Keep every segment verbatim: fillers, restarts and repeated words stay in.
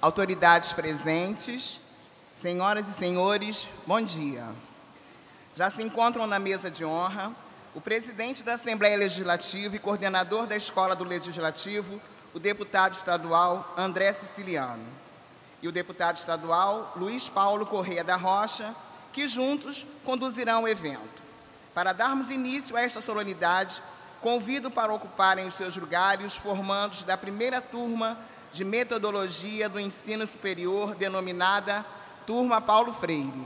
autoridades presentes, senhoras e senhores, bom dia. Já se encontram na mesa de honra o presidente da Assembleia Legislativa e coordenador da Escola do Legislativo, o deputado estadual André Siciliano, e o deputado estadual Luiz Paulo Corrêa da Rocha, que juntos conduzirão o evento. Para darmos início a esta solenidade, convido para ocuparem os seus lugares formandos da primeira turma de metodologia do ensino superior, denominada Turma Paulo Freire.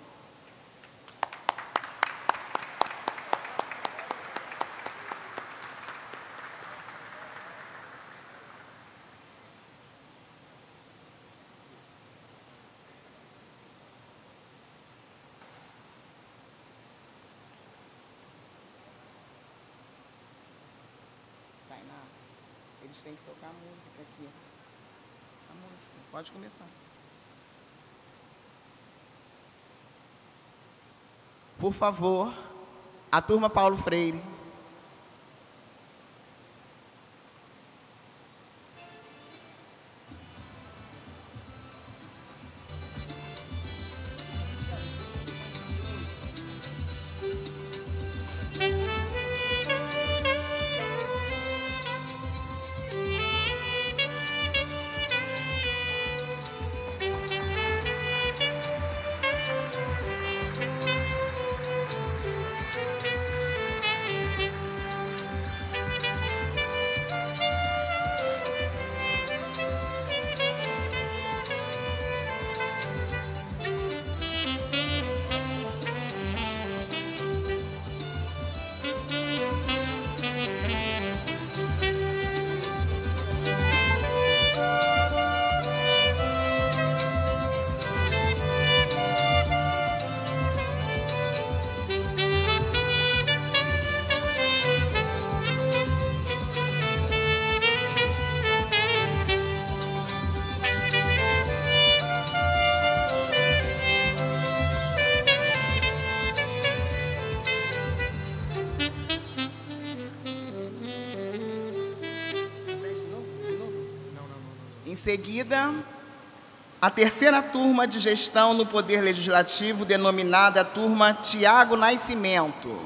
Eles têm que tocar a música aqui. A música. Pode começar. Por favor, a turma Paulo Freire. Em seguida, a terceira turma de gestão no Poder Legislativo, denominada Turma Tiago Nascimento.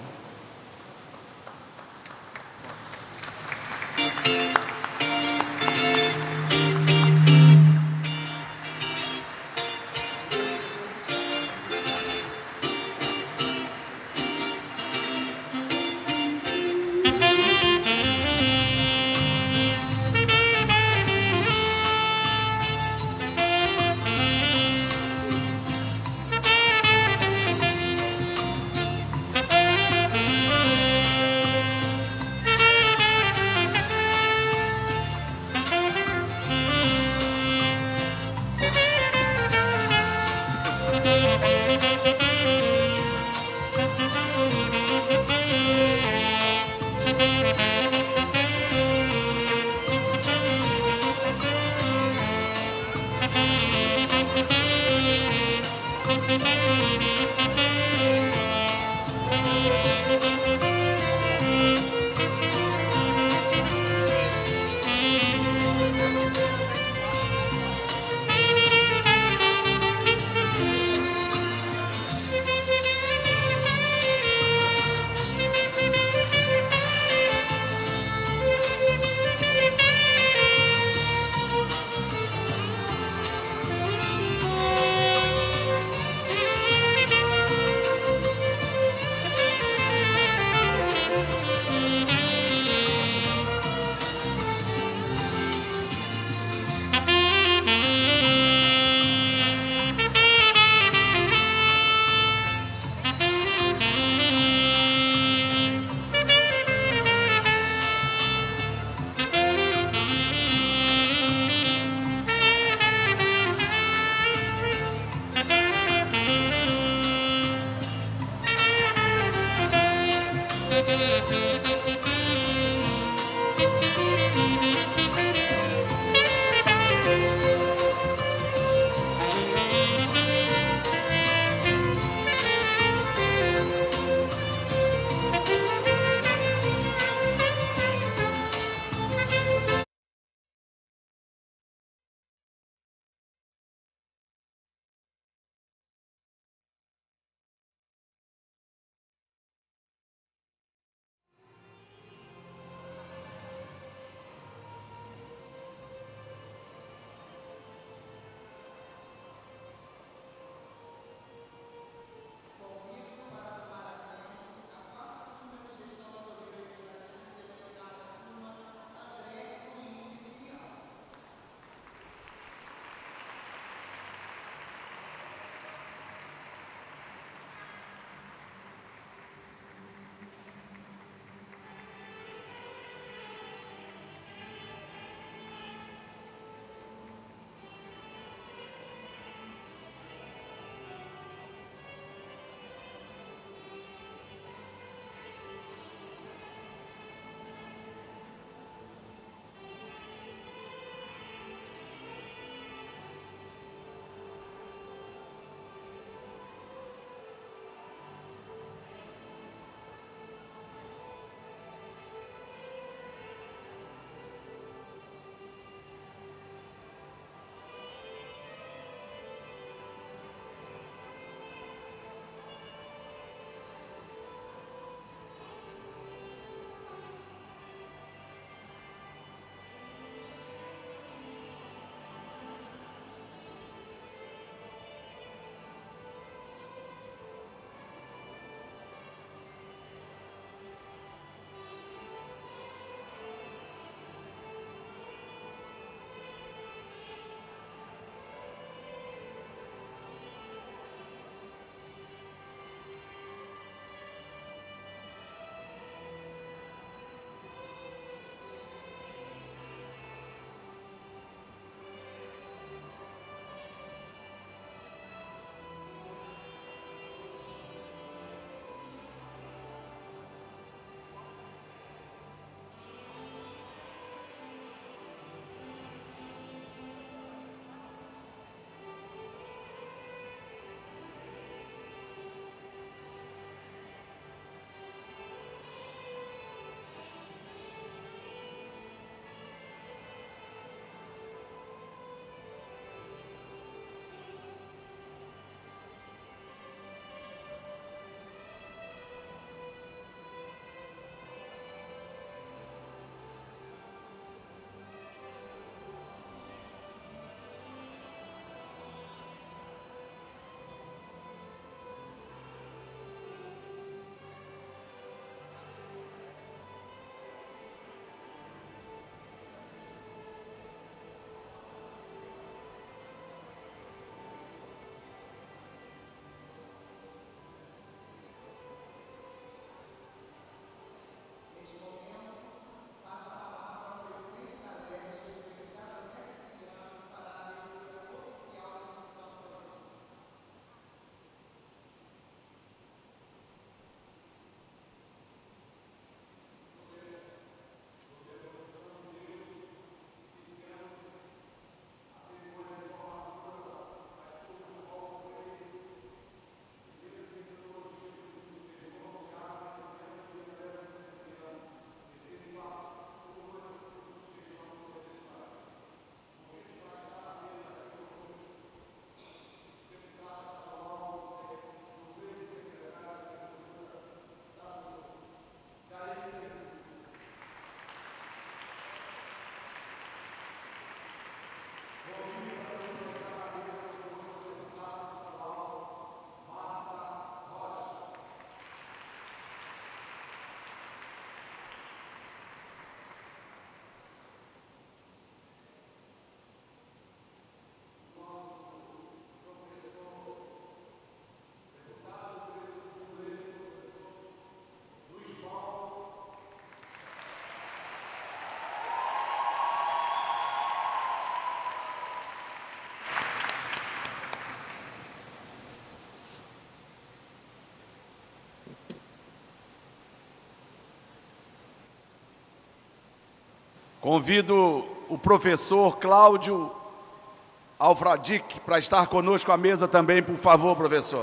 Convido o professor Cláudio Alfradique para estar conosco à mesa também, por favor, professor.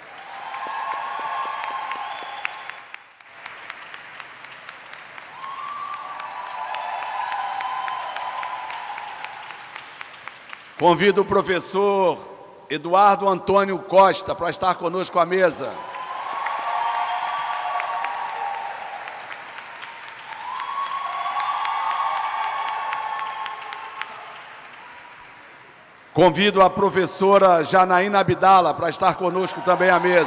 Convido o professor Eduardo Antônio Costa para estar conosco à mesa. Convido a professora Janaína Abdala para estar conosco também à mesa.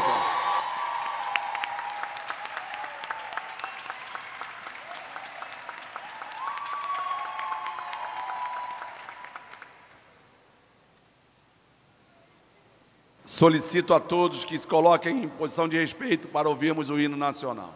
Solicito a todos que se coloquem em posição de respeito para ouvirmos o hino nacional.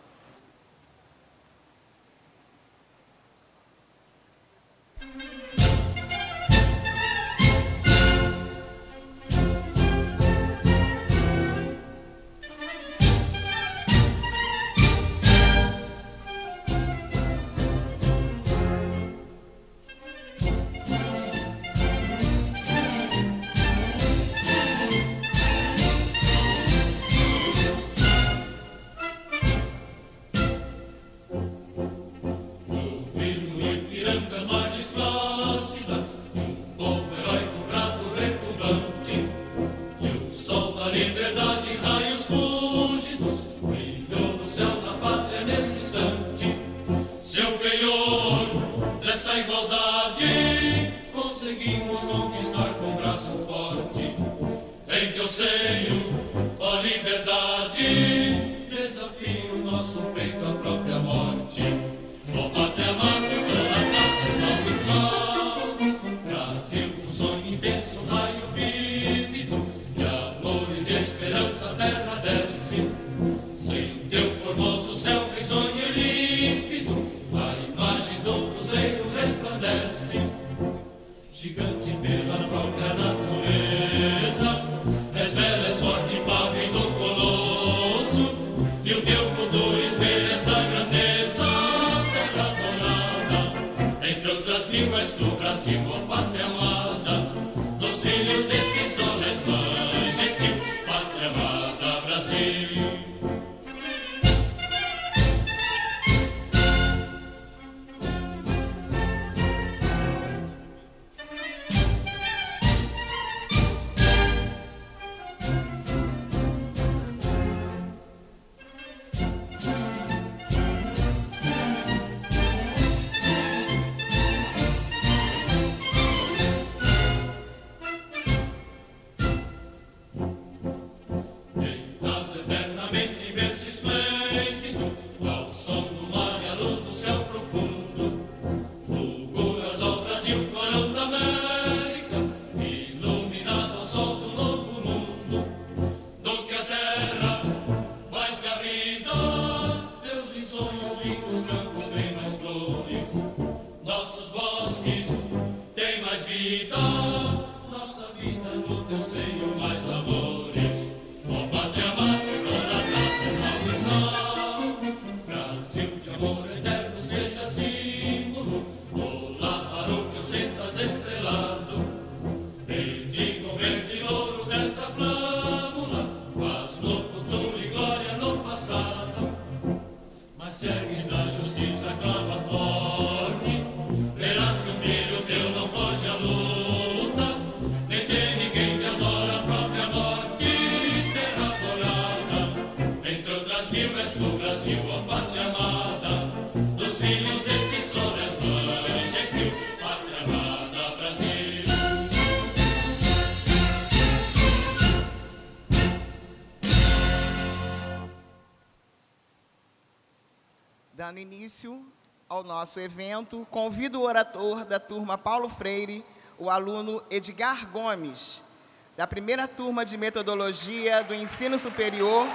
Dando início ao nosso evento, convido o orador da turma Paulo Freire, o aluno Edgar Gomes, da primeira turma de Metodologia do Ensino Superior,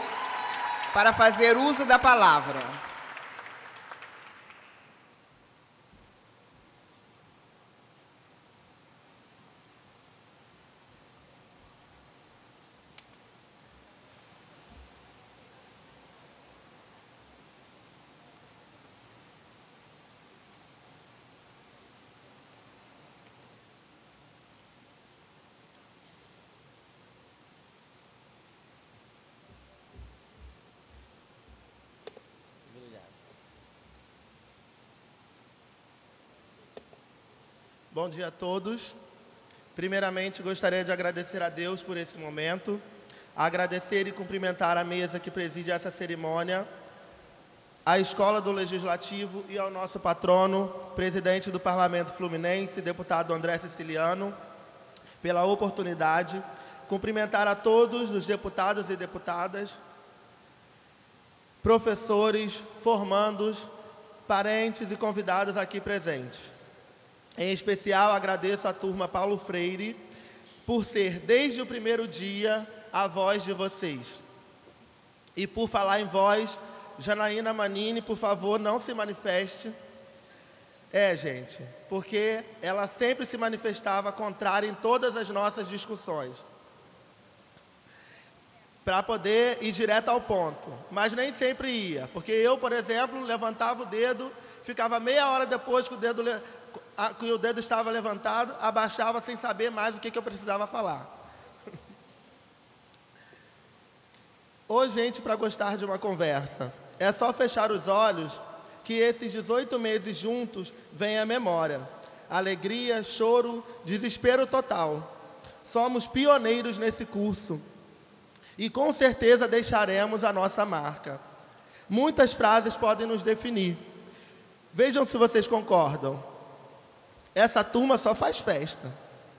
para fazer uso da palavra. Bom dia a todos. Primeiramente, gostaria de agradecer a Deus por esse momento, agradecer e cumprimentar a mesa que preside essa cerimônia, à Escola do Legislativo e ao nosso patrono, presidente do Parlamento Fluminense, deputado André Siciliano, pela oportunidade. Cumprimentar a todos os deputados e deputadas, professores, formandos, parentes e convidados aqui presentes. Em especial, agradeço à turma Paulo Freire por ser, desde o primeiro dia, a voz de vocês. E por falar em voz, Janaína Manini, por favor, não se manifeste. É, gente, porque ela sempre se manifestava contrária em todas as nossas discussões, para poder ir direto ao ponto. Mas nem sempre ia, porque eu, por exemplo, levantava o dedo, ficava meia hora depois que o dedo, que o dedo estava levantado, abaixava sem saber mais o que eu precisava falar. Ô, gente, para gostar de uma conversa, é só fechar os olhos que esses dezoito meses juntos vêm à memória. Alegria, choro, desespero total. Somos pioneiros nesse curso e com certeza deixaremos a nossa marca. Muitas frases podem nos definir. Vejam se vocês concordam. Essa turma só faz festa.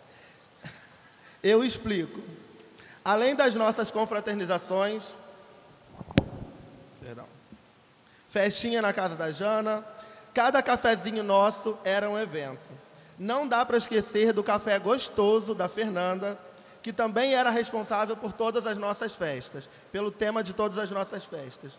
Eu explico. Além das nossas confraternizações, perdão, festinha na casa da Jana, cada cafezinho nosso era um evento. Não dá para esquecer do café gostoso da Fernanda, que também era responsável por todas as nossas festas, pelo tema de todas as nossas festas.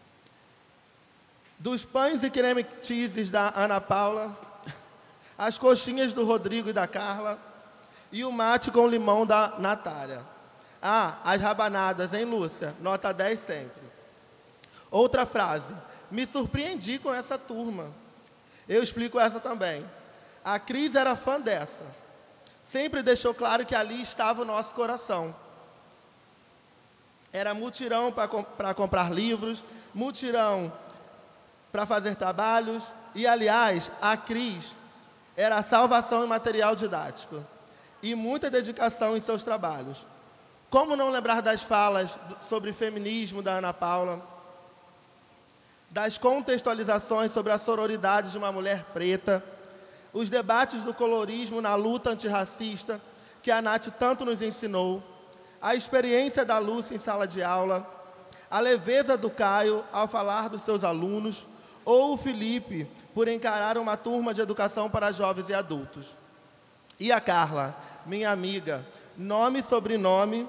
Dos pães e creme cheeses da Ana Paula, as coxinhas do Rodrigo e da Carla, e o mate com limão da Natália. Ah, as rabanadas, hein, Lúcia? Nota dez sempre. Outra frase. Me surpreendi com essa turma. Eu explico essa também. A Cris era fã dessa. Sempre deixou claro que ali estava o nosso coração. Era mutirão para comp comprar livros, mutirão para fazer trabalhos. E, aliás, a Cris era a salvação em material didático. E muita dedicação em seus trabalhos. Como não lembrar das falas sobre feminismo da Ana Paula, das contextualizações sobre a sororidade de uma mulher preta, os debates do colorismo na luta antirracista, que a Nath tanto nos ensinou, a experiência da Lúcia em sala de aula, a leveza do Caio ao falar dos seus alunos, ou o Felipe por encarar uma turma de educação para jovens e adultos. E a Carla, minha amiga, nome e sobrenome,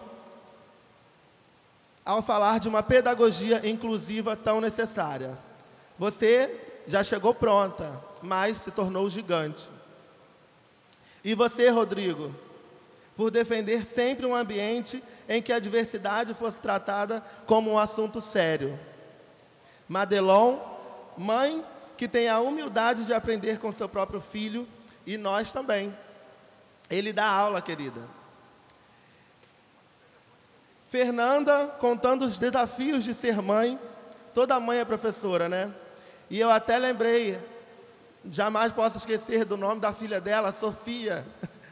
ao falar de uma pedagogia inclusiva tão necessária. Você já chegou pronta, mas se tornou gigante. E você, Rodrigo, por defender sempre um ambiente em que a diversidade fosse tratada como um assunto sério. Madelon, mãe que tem a humildade de aprender com seu próprio filho, e nós também. Ele dá aula, querida. Fernanda, contando os desafios de ser mãe. Toda mãe é professora, né? E eu até lembrei, jamais posso esquecer do nome da filha dela, Sofia.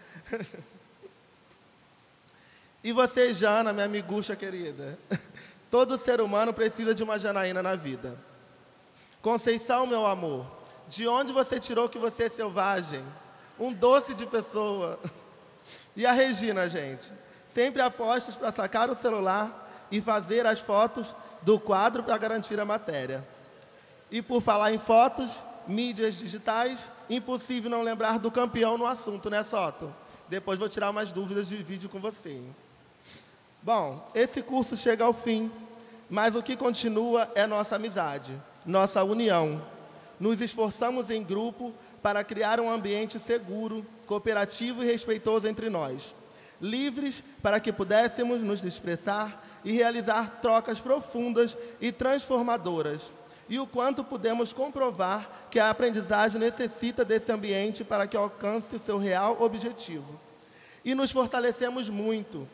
E você, Jana, minha amigucha querida. Todo ser humano precisa de uma Janaína na vida. Conceição, meu amor, de onde você tirou que você é selvagem? Um doce de pessoa. E a Regina, gente? Sempre apostos para sacar o celular e fazer as fotos do quadro para garantir a matéria. E por falar em fotos, mídias digitais, impossível não lembrar do campeão no assunto, né, Soto? Depois vou tirar umas dúvidas de vídeo com você, hein? Bom, esse curso chega ao fim, mas o que continua é nossa amizade, nossa união. Nos esforçamos em grupo para criar um ambiente seguro, cooperativo e respeitoso entre nós. Livres para que pudéssemos nos expressar e realizar trocas profundas e transformadoras. E o quanto pudemos comprovar que a aprendizagem necessita desse ambiente para que alcance o seu real objetivo. E nos fortalecemos muito.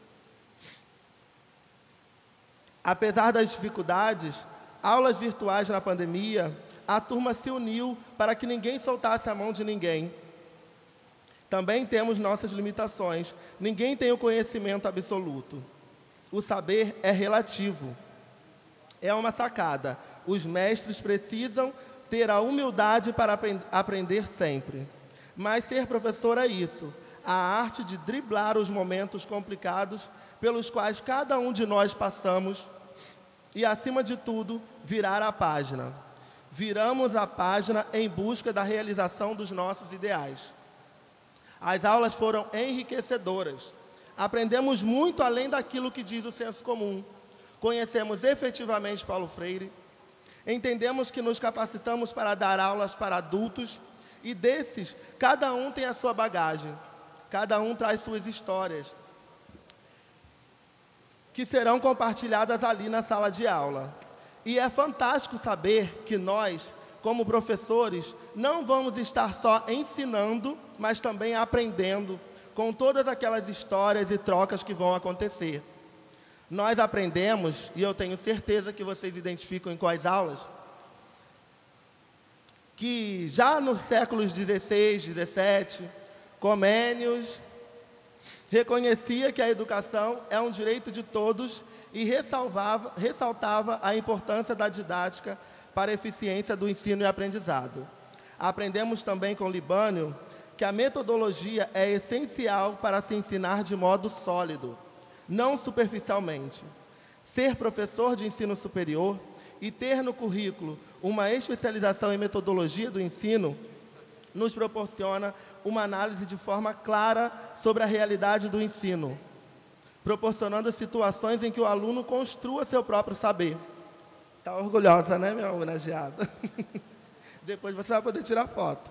Apesar das dificuldades, aulas virtuais na pandemia, a turma se uniu para que ninguém soltasse a mão de ninguém. Também temos nossas limitações. Ninguém tem o conhecimento absoluto. O saber é relativo. É uma sacada. Os mestres precisam ter a humildade para aprend- aprender sempre. Mas ser professor é isso, a arte de driblar os momentos complicados pelos quais cada um de nós passamos e, acima de tudo, virar a página. Viramos a página em busca da realização dos nossos ideais. As aulas foram enriquecedoras. Aprendemos muito além daquilo que diz o senso comum. Conhecemos efetivamente Paulo Freire. Entendemos que nos capacitamos para dar aulas para adultos e desses, cada um tem a sua bagagem. Cada um traz suas histórias, que serão compartilhadas ali na sala de aula. E é fantástico saber que nós, como professores, não vamos estar só ensinando, mas também aprendendo com todas aquelas histórias e trocas que vão acontecer. Nós aprendemos, e eu tenho certeza que vocês identificam em quais aulas, que já nos séculos dezesseis, dezessete, Comênios reconhecia que a educação é um direito de todos e ressalvava, ressaltava a importância da didática para a eficiência do ensino e aprendizado. Aprendemos também com Libânio que a metodologia é essencial para se ensinar de modo sólido, não superficialmente. Ser professor de ensino superior e ter no currículo uma especialização em metodologia do ensino nos proporciona uma análise de forma clara sobre a realidade do ensino, proporcionando situações em que o aluno construa seu próprio saber. Está orgulhosa, né, minha homenageada? Depois você vai poder tirar foto.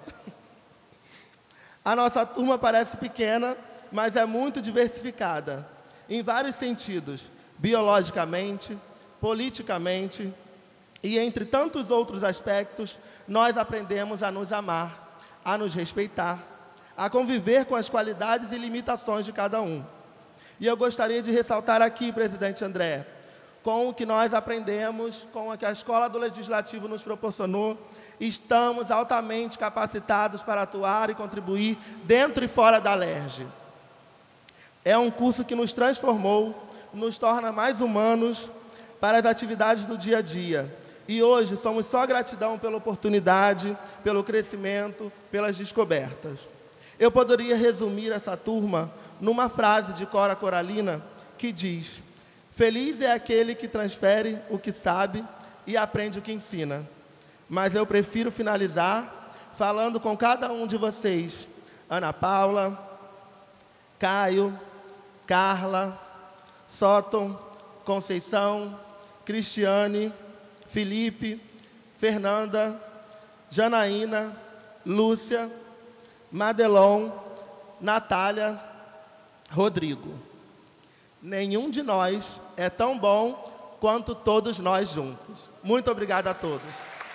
A nossa turma parece pequena, mas é muito diversificada, em vários sentidos, biologicamente, politicamente, e entre tantos outros aspectos, nós aprendemos a nos amar, a nos respeitar, a conviver com as qualidades e limitações de cada um. E eu gostaria de ressaltar aqui, presidente André, com o que nós aprendemos, com o que a Escola do Legislativo nos proporcionou, estamos altamente capacitados para atuar e contribuir dentro e fora da Alerj. É um curso que nos transformou, nos torna mais humanos para as atividades do dia a dia. E hoje somos só gratidão pela oportunidade, pelo crescimento, pelas descobertas. Eu poderia resumir essa turma numa frase de Cora Coralina que diz: feliz é aquele que transfere o que sabe e aprende o que ensina. Mas eu prefiro finalizar falando com cada um de vocês, Ana Paula, Caio, Carla, Sóton, Conceição, Cristiane, Felipe, Fernanda, Janaína, Lúcia, Madelon, Natália, Rodrigo. Nenhum de nós é tão bom quanto todos nós juntos. Muito obrigado a todos.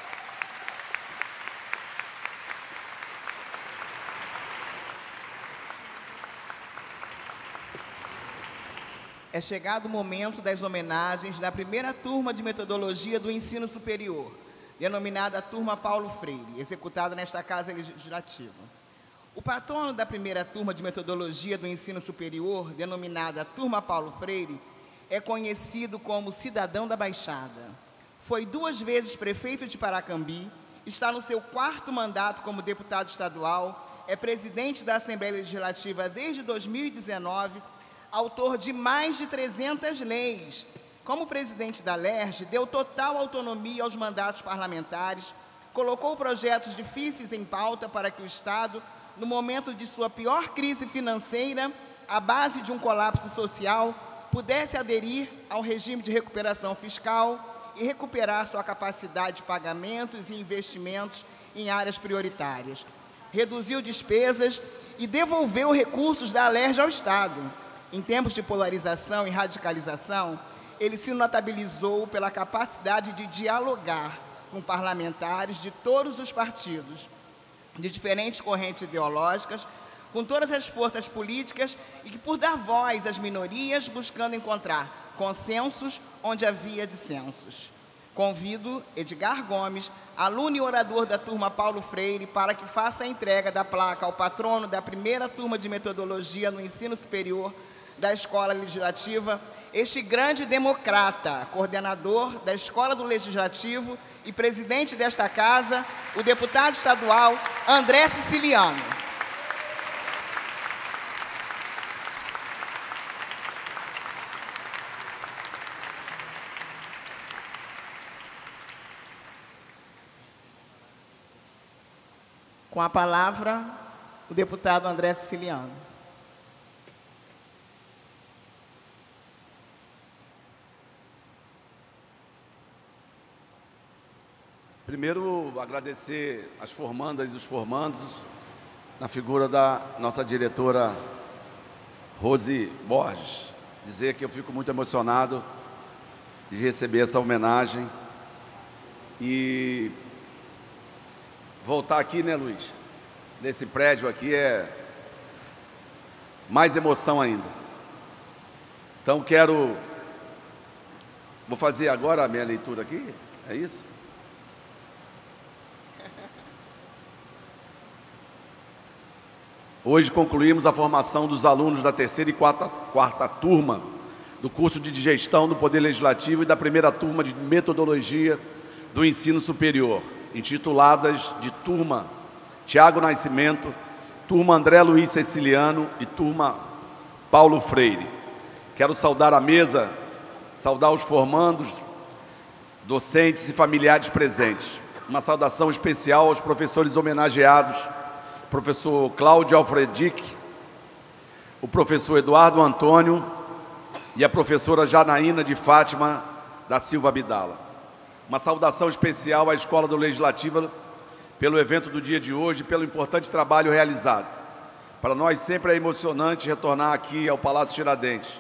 É chegado o momento das homenagens da primeira turma de metodologia do ensino superior, denominada Turma Paulo Freire, executada nesta Casa Legislativa. O patrono da primeira turma de metodologia do ensino superior, denominada Turma Paulo Freire, é conhecido como Cidadão da Baixada. Foi duas vezes prefeito de Paracambi, está no seu quarto mandato como deputado estadual, é presidente da Assembleia Legislativa desde dois mil e dezenove, autor de mais de trezentas leis. Como presidente da Alerj, deu total autonomia aos mandatos parlamentares, colocou projetos difíceis em pauta para que o Estado, no momento de sua pior crise financeira, à base de um colapso social, pudesse aderir ao regime de recuperação fiscal e recuperar sua capacidade de pagamentos e investimentos em áreas prioritárias. Reduziu despesas e devolveu recursos da Alerj ao Estado. Em tempos de polarização e radicalização, ele se notabilizou pela capacidade de dialogar com parlamentares de todos os partidos, de diferentes correntes ideológicas, com todas as forças políticas e que, por dar voz às minorias, buscando encontrar consensos onde havia dissensos. Convido Edgar Gomes, aluno e orador da turma Paulo Freire, para que faça a entrega da placa ao patrono da primeira turma de metodologia no ensino superior da Escola Legislativa, este grande democrata, coordenador da Escola do Legislativo e presidente desta casa, o deputado estadual André Siciliano. Com a palavra, o deputado André Siciliano. Primeiro, agradecer as formandas e os formandos, na figura da nossa diretora Rose Borges. Dizer que eu fico muito emocionado de receber essa homenagem e voltar aqui, né, Luiz? Nesse prédio aqui é mais emoção ainda. Então, quero... Vou fazer agora a minha leitura aqui, é isso? Hoje concluímos a formação dos alunos da terceira e quarta, quarta turma do curso de Gestão do Poder Legislativo e da primeira turma de Metodologia do Ensino Superior, intituladas de Turma Tiago Nascimento, Turma André Luiz Siciliano e Turma Paulo Freire. Quero saudar a mesa, saudar os formandos, docentes e familiares presentes. Uma saudação especial aos professores homenageados, professor Cláudio Alfredic, o professor Eduardo Antônio e a professora Janaína de Fátima da Silva Abdala. Uma saudação especial à Escola do Legislativo pelo evento do dia de hoje e pelo importante trabalho realizado. Para nós sempre é emocionante retornar aqui ao Palácio Tiradentes.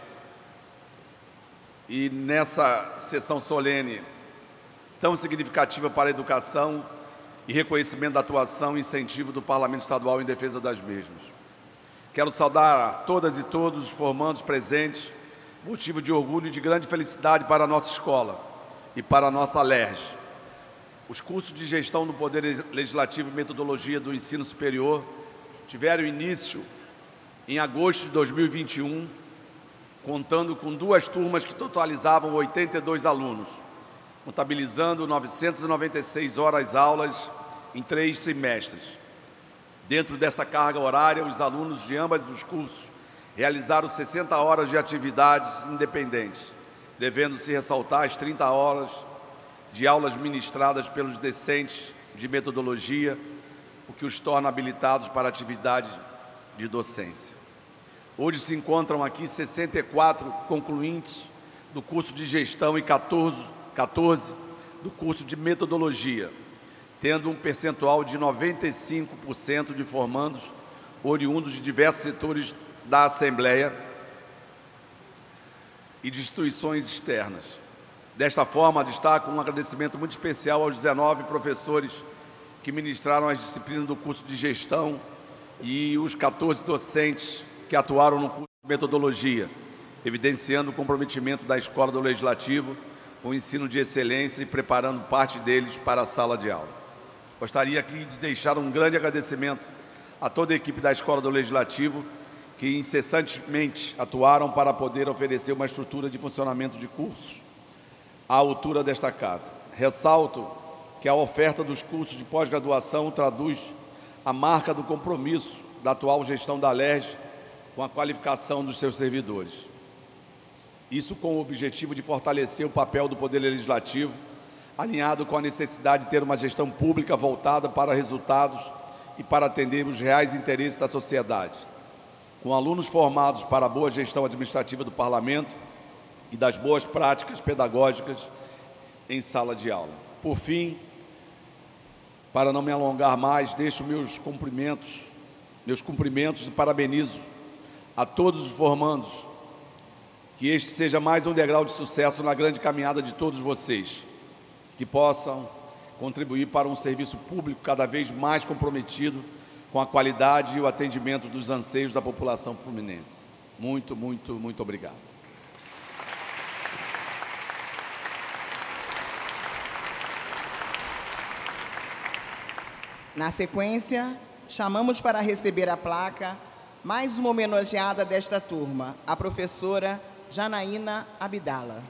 E nessa sessão solene tão significativa para a educação e reconhecimento da atuação e incentivo do Parlamento Estadual em defesa das mesmas. Quero saudar a todas e todos os formandos presentes, motivo de orgulho e de grande felicidade para a nossa escola e para a nossa L E R J. Os cursos de Gestão do Poder Legislativo e Metodologia do Ensino Superior tiveram início em agosto de dois mil e vinte e um, contando com duas turmas que totalizavam oitenta e dois alunos, contabilizando novecentas e noventa e seis horas-aulas em três semestres. Dentro desta carga horária, os alunos de ambos os cursos realizaram sessenta horas de atividades independentes, devendo-se ressaltar as trinta horas de aulas ministradas pelos discentes de metodologia, o que os torna habilitados para atividades de docência. Hoje se encontram aqui sessenta e quatro concluintes do curso de Gestão e quatorze, quatorze do curso de Metodologia, tendo um percentual de noventa e cinco por cento de formandos oriundos de diversos setores da Assembleia e de instituições externas. Desta forma, destaco um agradecimento muito especial aos dezenove professores que ministraram as disciplinas do curso de Gestão e os quatorze docentes que atuaram no curso de Metodologia, evidenciando o comprometimento da Escola do Legislativo com o ensino de excelência e preparando parte deles para a sala de aula. Gostaria aqui de deixar um grande agradecimento a toda a equipe da Escola do Legislativo, que incessantemente atuaram para poder oferecer uma estrutura de funcionamento de cursos à altura desta casa. Ressalto que a oferta dos cursos de pós-graduação traduz a marca do compromisso da atual gestão da L E R J com a qualificação dos seus servidores. Isso com o objetivo de fortalecer o papel do Poder Legislativo, alinhado com a necessidade de ter uma gestão pública voltada para resultados e para atender os reais interesses da sociedade, com alunos formados para a boa gestão administrativa do Parlamento e das boas práticas pedagógicas em sala de aula. Por fim, para não me alongar mais, deixo meus cumprimentos, meus cumprimentos e parabenizo a todos os formandos. Que este seja mais um degrau de sucesso na grande caminhada de todos vocês, que possam contribuir para um serviço público cada vez mais comprometido com a qualidade e o atendimento dos anseios da população fluminense. Muito, muito, muito obrigado. Na sequência, chamamos para receber a placa mais uma homenageada desta turma, a professora Janaína Abdala.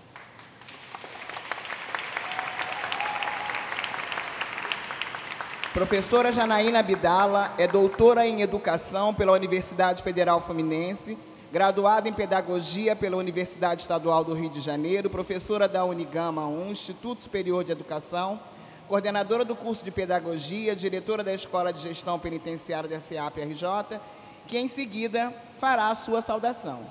Professora Janaína Abdala é doutora em Educação pela Universidade Federal Fluminense, graduada em Pedagogia pela Universidade Estadual do Rio de Janeiro, professora da Unigama um, Instituto Superior de Educação, coordenadora do curso de Pedagogia, diretora da Escola de Gestão Penitenciária da S E A P R J, que em seguida fará a sua saudação.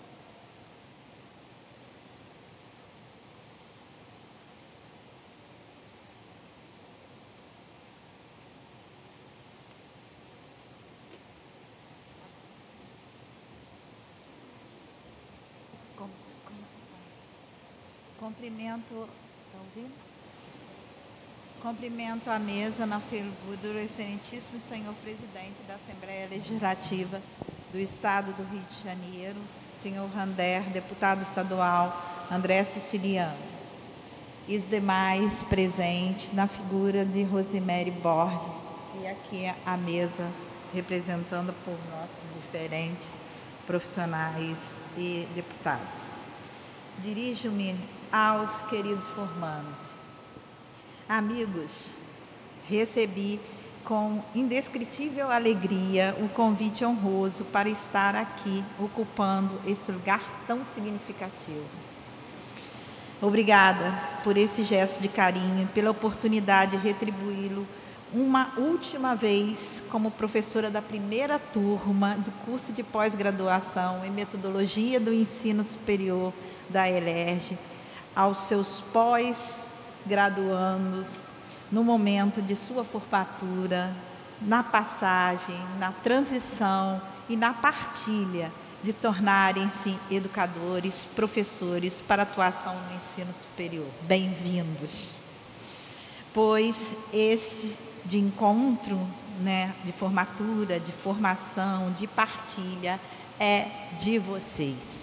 Cumprimento, tá ouvindo? Cumprimento a mesa na figura do excelentíssimo senhor presidente da Assembleia Legislativa do Estado do Rio de Janeiro, senhor Rander, deputado estadual André Siciliano, e os demais presentes na figura de Rosemary Borges, e aqui a mesa representando por nossos diferentes profissionais e deputados. Dirijo-me aos queridos formandos. Amigos, recebi com indescritível alegria o convite honroso para estar aqui ocupando esse lugar tão significativo. Obrigada por esse gesto de carinho e pela oportunidade de retribuí-lo uma última vez como professora da primeira turma do curso de pós-graduação em Metodologia do Ensino Superior da ELERJ, aos seus pós-graduandos, no momento de sua formatura, na passagem, na transição e na partilha de tornarem-se educadores, professores para atuação no ensino superior. Bem-vindos. Pois esse de encontro, né, de formatura, de formação, de partilha, é de vocês.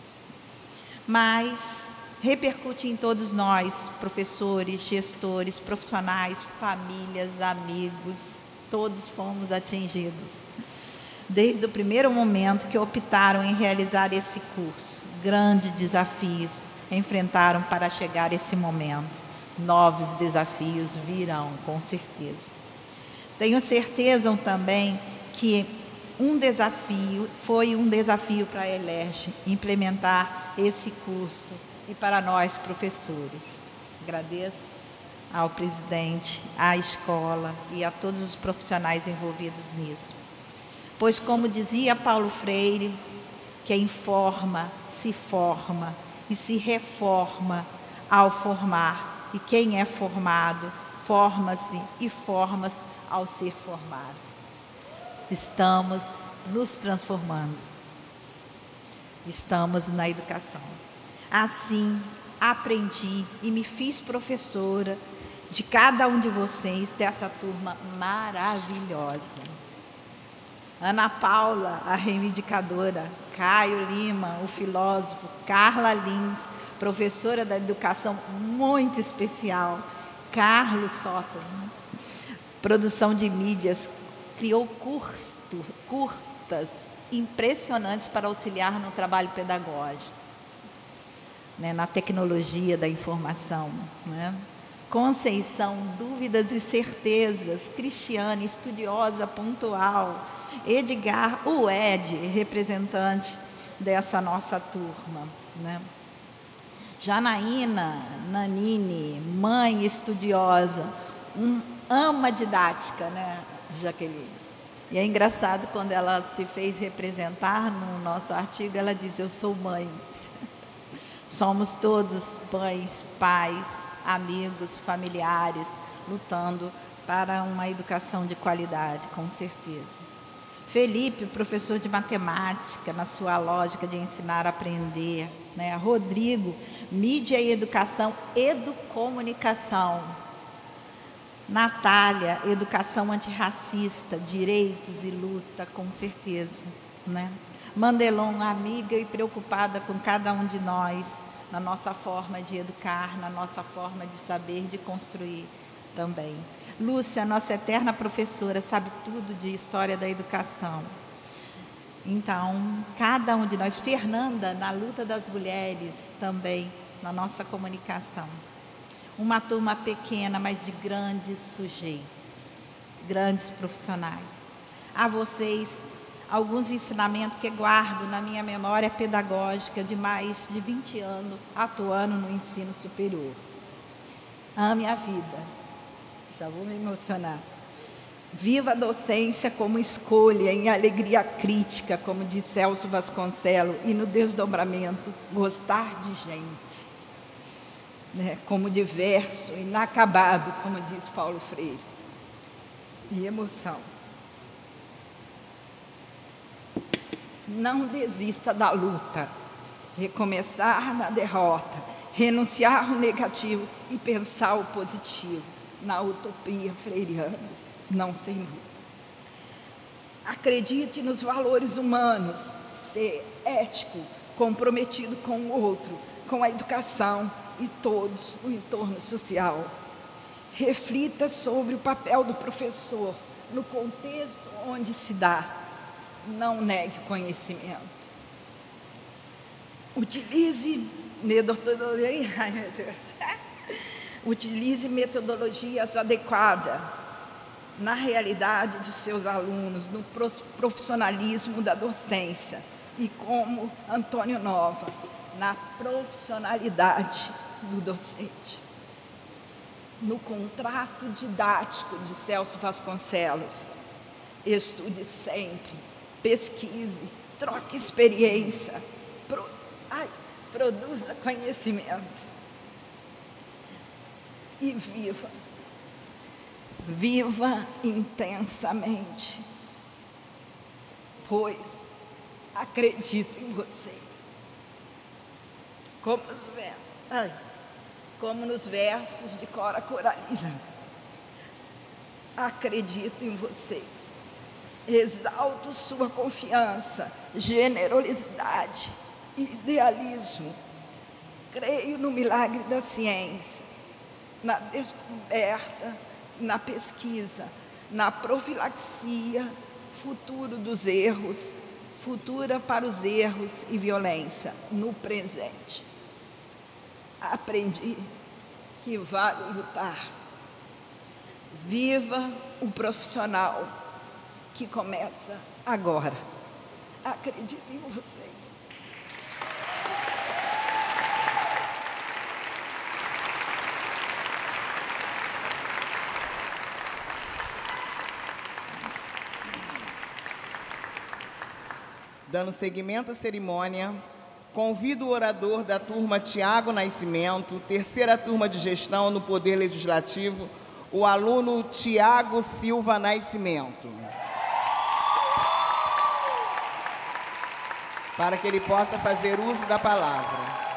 Mas repercute em todos nós, professores, gestores, profissionais, famílias, amigos, todos fomos atingidos. Desde o primeiro momento que optaram em realizar esse curso, grandes desafios enfrentaram para chegar a esse momento. Novos desafios virão, com certeza. Tenho certeza também que um desafio, foi um desafio para a ELERJ implementar esse curso e para nós, professores. Agradeço ao presidente, à escola e a todos os profissionais envolvidos nisso. Pois, como dizia Paulo Freire, quem forma, se forma e se reforma ao formar, e quem é formado, forma-se e forma-se ao ser formado. Estamos nos transformando. Estamos na educação. Assim, aprendi e me fiz professora de cada um de vocês, dessa turma maravilhosa. Ana Paula, a reivindicadora, Caio Lima, o filósofo, Carla Lins, professora da educação muito especial, Carlos Sótano, produção de mídias, criou curso, curtas impressionantes para auxiliar no trabalho pedagógico, né, na tecnologia da informação, né? Conceição, dúvidas e certezas, Cristiane, estudiosa pontual, Edgar, o Ed, representante dessa nossa turma, né? Janaína, Nanine, mãe estudiosa, um, ama didática, né, Jaqueline? E é engraçado quando ela se fez representar no nosso artigo, ela diz, eu sou mãe. Somos todos mães, pais, amigos, familiares, lutando para uma educação de qualidade, com certeza. Felipe, professor de matemática, na sua lógica de ensinar a aprender, né? Rodrigo, mídia e educação, educomunicação. Natália, educação antirracista, direitos e luta, com certeza, né? Mandelon, amiga e preocupada com cada um de nós, na nossa forma de educar, na nossa forma de saber, de construir, também. Lúcia, nossa eterna professora, sabe tudo de história da educação. Então, cada um de nós, Fernanda, na luta das mulheres também, na nossa comunicação. Uma turma pequena, mas de grandes sujeitos, grandes profissionais. A vocês, alguns ensinamentos que guardo na minha memória pedagógica de mais de vinte anos atuando no ensino superior. Ame a vida. Já vou me emocionar. Viva a docência como escolha, em alegria crítica, como diz Celso Vasconcelos, e no desdobramento, gostar de gente, né? Como diverso, inacabado, como diz Paulo Freire. E emoção. Não desista da luta, recomeçar na derrota, renunciar ao negativo e pensar o positivo. Na utopia freiriana, não sem luta. Acredite nos valores humanos, ser ético, comprometido com o outro, com a educação e todos no entorno social. Reflita sobre o papel do professor no contexto onde se dá. Não negue conhecimento. Utilize metodologia, ai meu Deus. Utilize metodologias adequadas na realidade de seus alunos, no profissionalismo da docência e, como Antônio Nova, na profissionalidade do docente. No contrato didático de Celso Vasconcelos, estude sempre, pesquise, troque experiência, pro, ai, produza conhecimento. E viva, viva intensamente, pois acredito em vocês. Como nos, ai, como nos versos de Cora Coralina, acredito em vocês, exalto sua confiança, generosidade e idealismo, creio no milagre da ciência, na descoberta, na pesquisa, na profilaxia, futuro dos erros, futura para os erros e violência, no presente. Aprendi que vale lutar. Viva o profissional que começa agora. Acredito em vocês. Dando seguimento à cerimônia, convido o orador da turma Tiago Nascimento, terceira turma de gestão no Poder Legislativo, o aluno Tiago Silva Nascimento, para que ele possa fazer uso da palavra.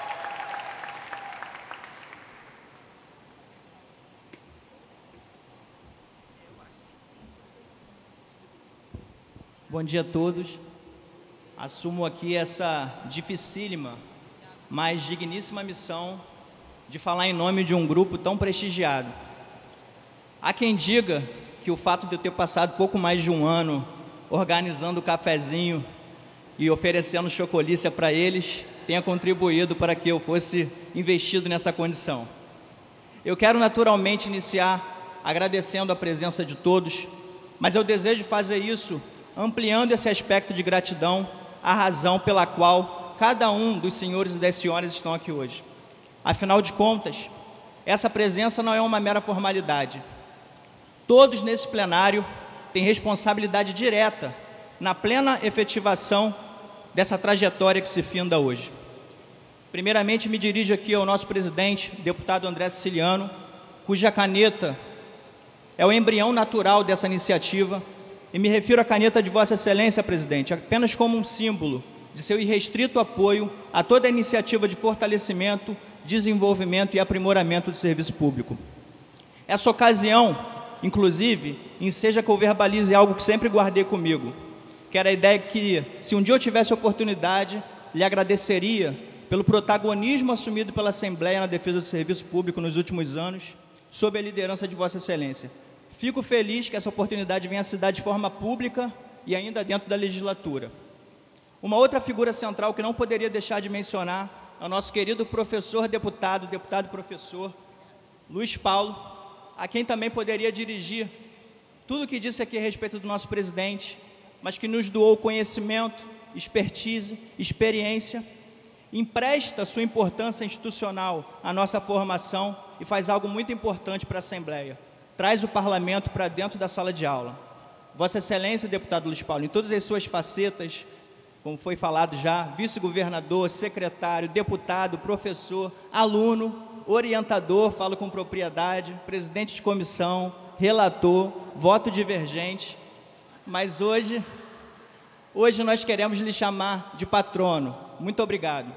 Bom dia a todos. Assumo aqui essa dificílima, mas digníssima missão de falar em nome de um grupo tão prestigiado. Há quem diga que o fato de eu ter passado pouco mais de um ano organizando o cafezinho e oferecendo chocolícia para eles tenha contribuído para que eu fosse investido nessa condição. Eu quero naturalmente iniciar agradecendo a presença de todos, mas eu desejo fazer isso ampliando esse aspecto de gratidão, a razão pela qual cada um dos senhores e das senhoras estão aqui hoje. Afinal de contas, essa presença não é uma mera formalidade. Todos nesse plenário têm responsabilidade direta na plena efetivação dessa trajetória que se finda hoje. Primeiramente, me dirijo aqui ao nosso presidente, deputado André Siciliano, cuja caneta é o embrião natural dessa iniciativa. E me refiro à caneta de Vossa Excelência, presidente, apenas como um símbolo de seu irrestrito apoio a toda a iniciativa de fortalecimento, desenvolvimento e aprimoramento do serviço público. Essa ocasião, inclusive, enseja que eu verbalize algo que sempre guardei comigo, que era a ideia que, se um dia eu tivesse oportunidade, lhe agradeceria pelo protagonismo assumido pela Assembleia na defesa do serviço público nos últimos anos, sob a liderança de Vossa Excelência. Fico feliz que essa oportunidade venha se dar de forma pública e ainda dentro da legislatura. Uma outra figura central que não poderia deixar de mencionar é o nosso querido professor deputado, deputado professor, Luiz Paulo, a quem também poderia dirigir tudo o que disse aqui a respeito do nosso presidente, mas que nos doou conhecimento, expertise, experiência, empresta sua importância institucional à nossa formação e faz algo muito importante para a Assembleia. Traz o parlamento para dentro da sala de aula. Vossa Excelência, deputado Luiz Paulo, em todas as suas facetas, como foi falado já, vice-governador, secretário, deputado, professor, aluno, orientador, falo com propriedade, presidente de comissão, relator, voto divergente, mas hoje, hoje nós queremos lhe chamar de patrono. Muito obrigado.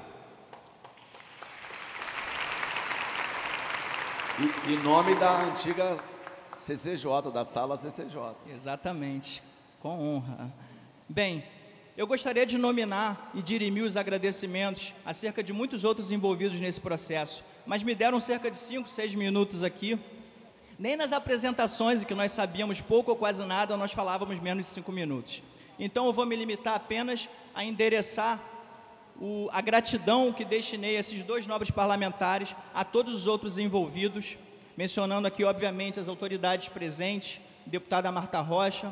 Em nome da antiga C C J, da sala C C J. Exatamente, com honra. Bem, eu gostaria de nominar e dirimir os agradecimentos acerca de muitos outros envolvidos nesse processo, mas me deram cerca de cinco, seis minutos aqui. Nem nas apresentações, em que nós sabíamos pouco ou quase nada, nós falávamos menos de cinco minutos. Então, eu vou me limitar apenas a endereçar o, a gratidão que destinei a esses dois nobres parlamentares, a todos os outros envolvidos, mencionando aqui, obviamente, as autoridades presentes, a deputada Marta Rocha,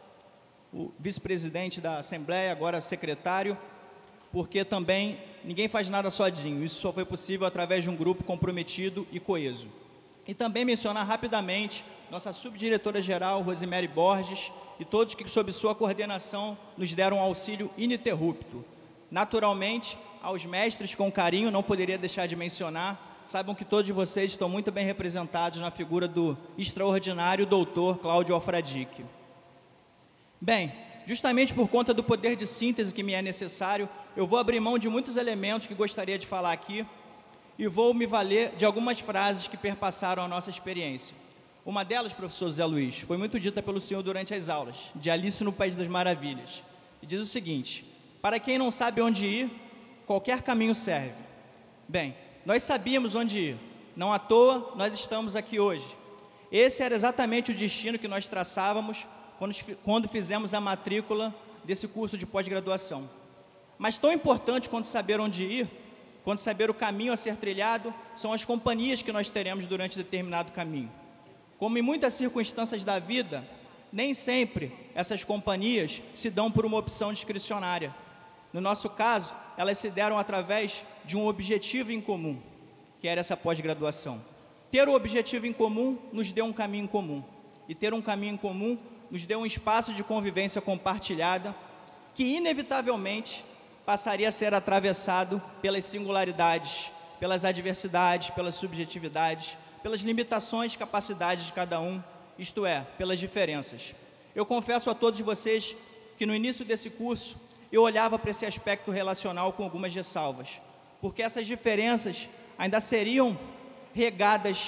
o vice-presidente da Assembleia, agora secretário, porque também ninguém faz nada sozinho, isso só foi possível através de um grupo comprometido e coeso. E também mencionar rapidamente nossa subdiretora-geral, Rosemary Borges, e todos que, sob sua coordenação, nos deram um auxílio ininterrupto. Naturalmente, aos mestres, com carinho, não poderia deixar de mencionar, saibam que todos vocês estão muito bem representados na figura do extraordinário doutor Cláudio Alfradique. Bem, justamente por conta do poder de síntese que me é necessário, eu vou abrir mão de muitos elementos que gostaria de falar aqui, e vou me valer de algumas frases que perpassaram a nossa experiência. Uma delas, professor Zé Luiz, foi muito dita pelo senhor durante as aulas, de Alice no País das Maravilhas, e diz o seguinte: para quem não sabe onde ir, qualquer caminho serve. Bem, nós sabíamos onde ir, não à toa nós estamos aqui hoje. Esse era exatamente o destino que nós traçávamos quando, quando fizemos a matrícula desse curso de pós-graduação. Mas tão importante quanto saber onde ir, quando saber o caminho a ser trilhado, são as companhias que nós teremos durante determinado caminho. Como em muitas circunstâncias da vida, nem sempre essas companhias se dão por uma opção discricionária. No nosso caso, elas se deram através de um objetivo em comum, que era essa pós-graduação. Ter o objetivo em comum nos deu um caminho em comum, e ter um caminho em comum nos deu um espaço de convivência compartilhada, que inevitavelmente passaria a ser atravessado pelas singularidades, pelas adversidades, pelas subjetividades, pelas limitações e capacidades de cada um, isto é, pelas diferenças. Eu confesso a todos vocês que no início desse curso eu olhava para esse aspecto relacional com algumas ressalvas, porque essas diferenças ainda seriam regadas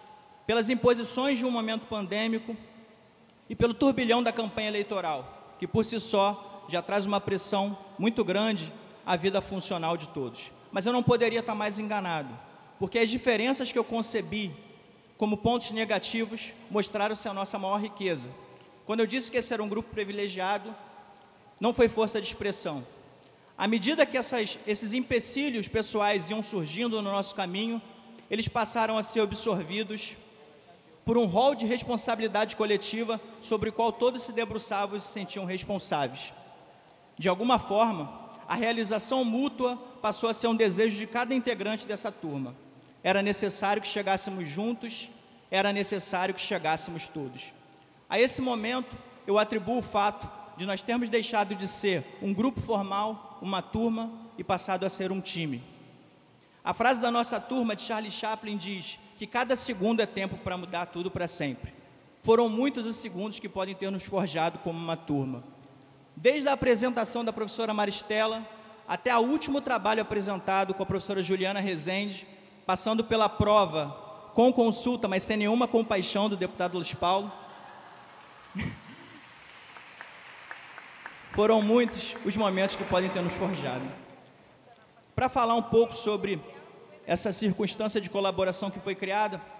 pelas imposições de um momento pandêmico e pelo turbilhão da campanha eleitoral, que por si só já traz uma pressão muito grande à vida funcional de todos. Mas eu não poderia estar mais enganado, porque as diferenças que eu concebi como pontos negativos mostraram-se a nossa maior riqueza. Quando eu disse que esse era um grupo privilegiado, não foi força de expressão. À medida que essas, esses empecilhos pessoais iam surgindo no nosso caminho, eles passaram a ser absorvidos por um rol de responsabilidade coletiva sobre o qual todos se debruçavam e se sentiam responsáveis. De alguma forma, a realização mútua passou a ser um desejo de cada integrante dessa turma. Era necessário que chegássemos juntos, era necessário que chegássemos todos. A esse momento, eu atribuo o fato de nós termos deixado de ser um grupo formal, uma turma, e passado a ser um time. A frase da nossa turma, de Charlie Chaplin, diz que cada segundo é tempo para mudar tudo para sempre. Foram muitos os segundos que podem ter nos forjado como uma turma. Desde a apresentação da professora Maristela até o último trabalho apresentado com a professora Juliana Rezende, passando pela prova com consulta, mas sem nenhuma compaixão do deputado Luiz Paulo. Foram muitos os momentos que podem ter nos forjado. Para falar um pouco sobre essa circunstância de colaboração que foi criada,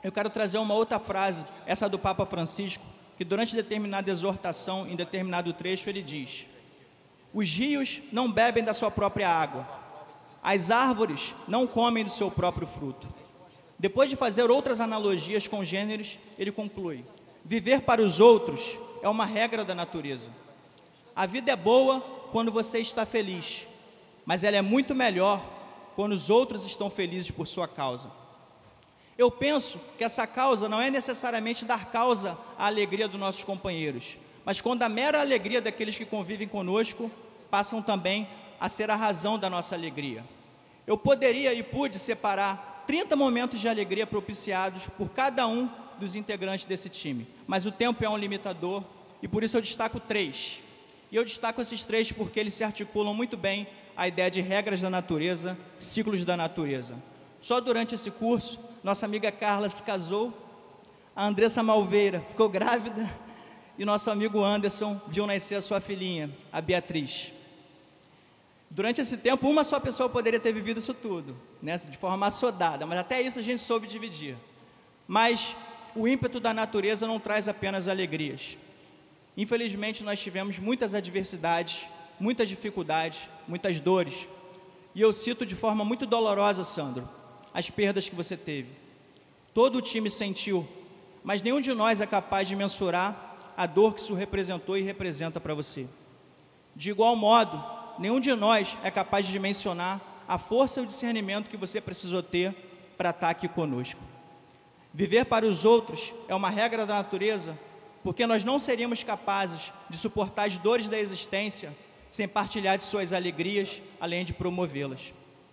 eu quero trazer uma outra frase, essa do Papa Francisco, que durante determinada exortação, em determinado trecho, ele diz: os rios não bebem da sua própria água, as árvores não comem do seu próprio fruto. Depois de fazer outras analogias congêneres, ele conclui: viver para os outros é uma regra da natureza. A vida é boa quando você está feliz, mas ela é muito melhor quando os outros estão felizes por sua causa. Eu penso que essa causa não é necessariamente dar causa à alegria dos nossos companheiros, mas quando a mera alegria daqueles que convivem conosco passam também a ser a razão da nossa alegria. Eu poderia e pude separar trinta momentos de alegria propiciados por cada um dos integrantes desse time, mas o tempo é um limitador e por isso eu destaco três. E eu destaco esses três porque eles se articulam muito bem à ideia de regras da natureza, ciclos da natureza. Só durante esse curso, nossa amiga Carla se casou, a Andressa Malveira ficou grávida e nosso amigo Anderson viu nascer a sua filhinha, a Beatriz. Durante esse tempo, uma só pessoa poderia ter vivido isso tudo, né, de forma assodada, mas até isso a gente soube dividir. Mas o ímpeto da natureza não traz apenas alegrias. Infelizmente, nós tivemos muitas adversidades, muitas dificuldades, muitas dores. E eu cito de forma muito dolorosa, Sandro, as perdas que você teve. Todo o time sentiu, mas nenhum de nós é capaz de mensurar a dor que isso representou e representa para você. De igual modo, nenhum de nós é capaz de dimensionar a força e o discernimento que você precisou ter para estar aqui conosco. Viver para os outros é uma regra da natureza, porque nós não seríamos capazes de suportar as dores da existência sem partilhar de suas alegrias, além de promovê-las.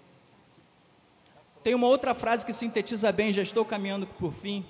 Tem uma outra frase que sintetiza bem, já estou caminhando por fim,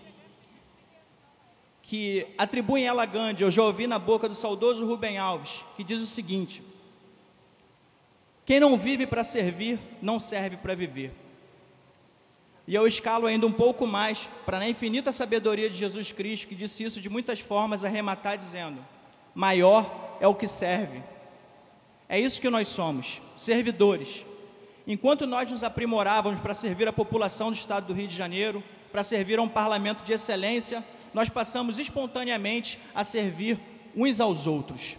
que atribuem ela a Gandhi, eu já ouvi na boca do saudoso Rubem Alves, que diz o seguinte: quem não vive para servir, não serve para viver. E eu escalo ainda um pouco mais para, na infinita sabedoria de Jesus Cristo, que disse isso de muitas formas, arrematar dizendo: maior é o que serve. É isso que nós somos, servidores. Enquanto nós nos aprimorávamos para servir a população do estado do Rio de Janeiro, para servir a um parlamento de excelência, nós passamos espontaneamente a servir uns aos outros.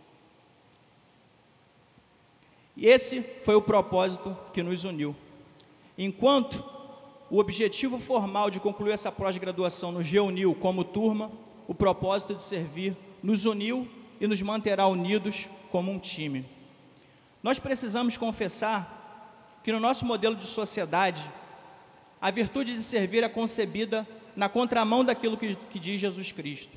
E esse foi o propósito que nos uniu. Enquanto o objetivo formal de concluir essa pós-graduação nos reuniu como turma, o propósito de servir nos uniu e nos manterá unidos como um time. Nós precisamos confessar que no nosso modelo de sociedade, a virtude de servir é concebida na contramão daquilo que, que diz Jesus Cristo.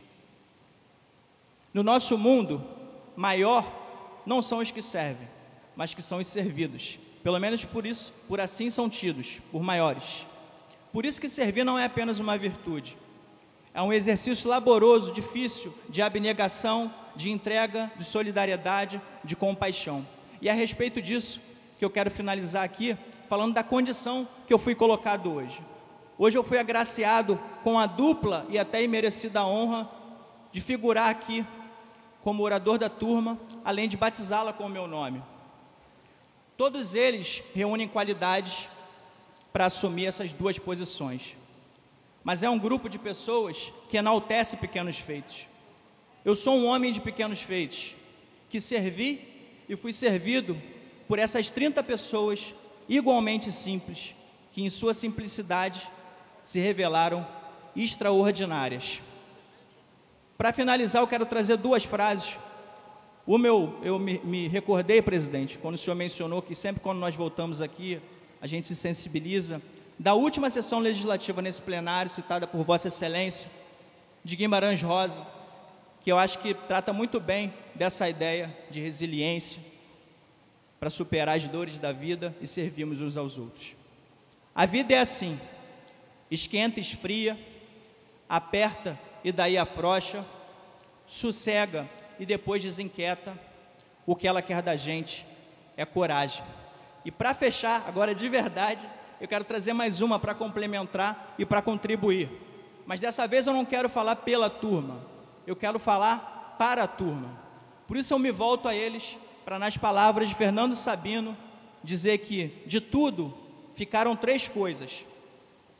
No nosso mundo, maior não são os que servem, mas que são os servidos. Pelo menos por isso, por assim são tidos, por maiores. Por isso que servir não é apenas uma virtude. É um exercício laboroso, difícil, de abnegação, de entrega, de solidariedade, de compaixão. E é a respeito disso que eu quero finalizar aqui, falando da condição que eu fui colocado hoje. Hoje eu fui agraciado com a dupla e até imerecida honra de figurar aqui como orador da turma, além de batizá-la com o meu nome. Todos eles reúnem qualidades para assumir essas duas posições. Mas é um grupo de pessoas que enaltece pequenos feitos. Eu sou um homem de pequenos feitos, que servi e fui servido por essas trinta pessoas igualmente simples, que em sua simplicidade se revelaram extraordinárias. Para finalizar, eu quero trazer duas frases. O meu, eu me, me recordei, presidente, quando o senhor mencionou que sempre quando nós voltamos aqui, a gente se sensibiliza, da última sessão legislativa nesse plenário, citada por Vossa Excelência, de Guimarães Rosa, que eu acho que trata muito bem dessa ideia de resiliência, para superar as dores da vida e servirmos uns aos outros. A vida é assim: esquenta, esfria, aperta e daí afrouxa, sossega e depois desinquieta. O que ela quer da gente é coragem. E para fechar, agora de verdade, eu quero trazer mais uma para complementar e para contribuir. Mas dessa vez eu não quero falar pela turma, eu quero falar para a turma. Por isso eu me volto a eles para, nas palavras de Fernando Sabino, dizer que de tudo ficaram três coisas: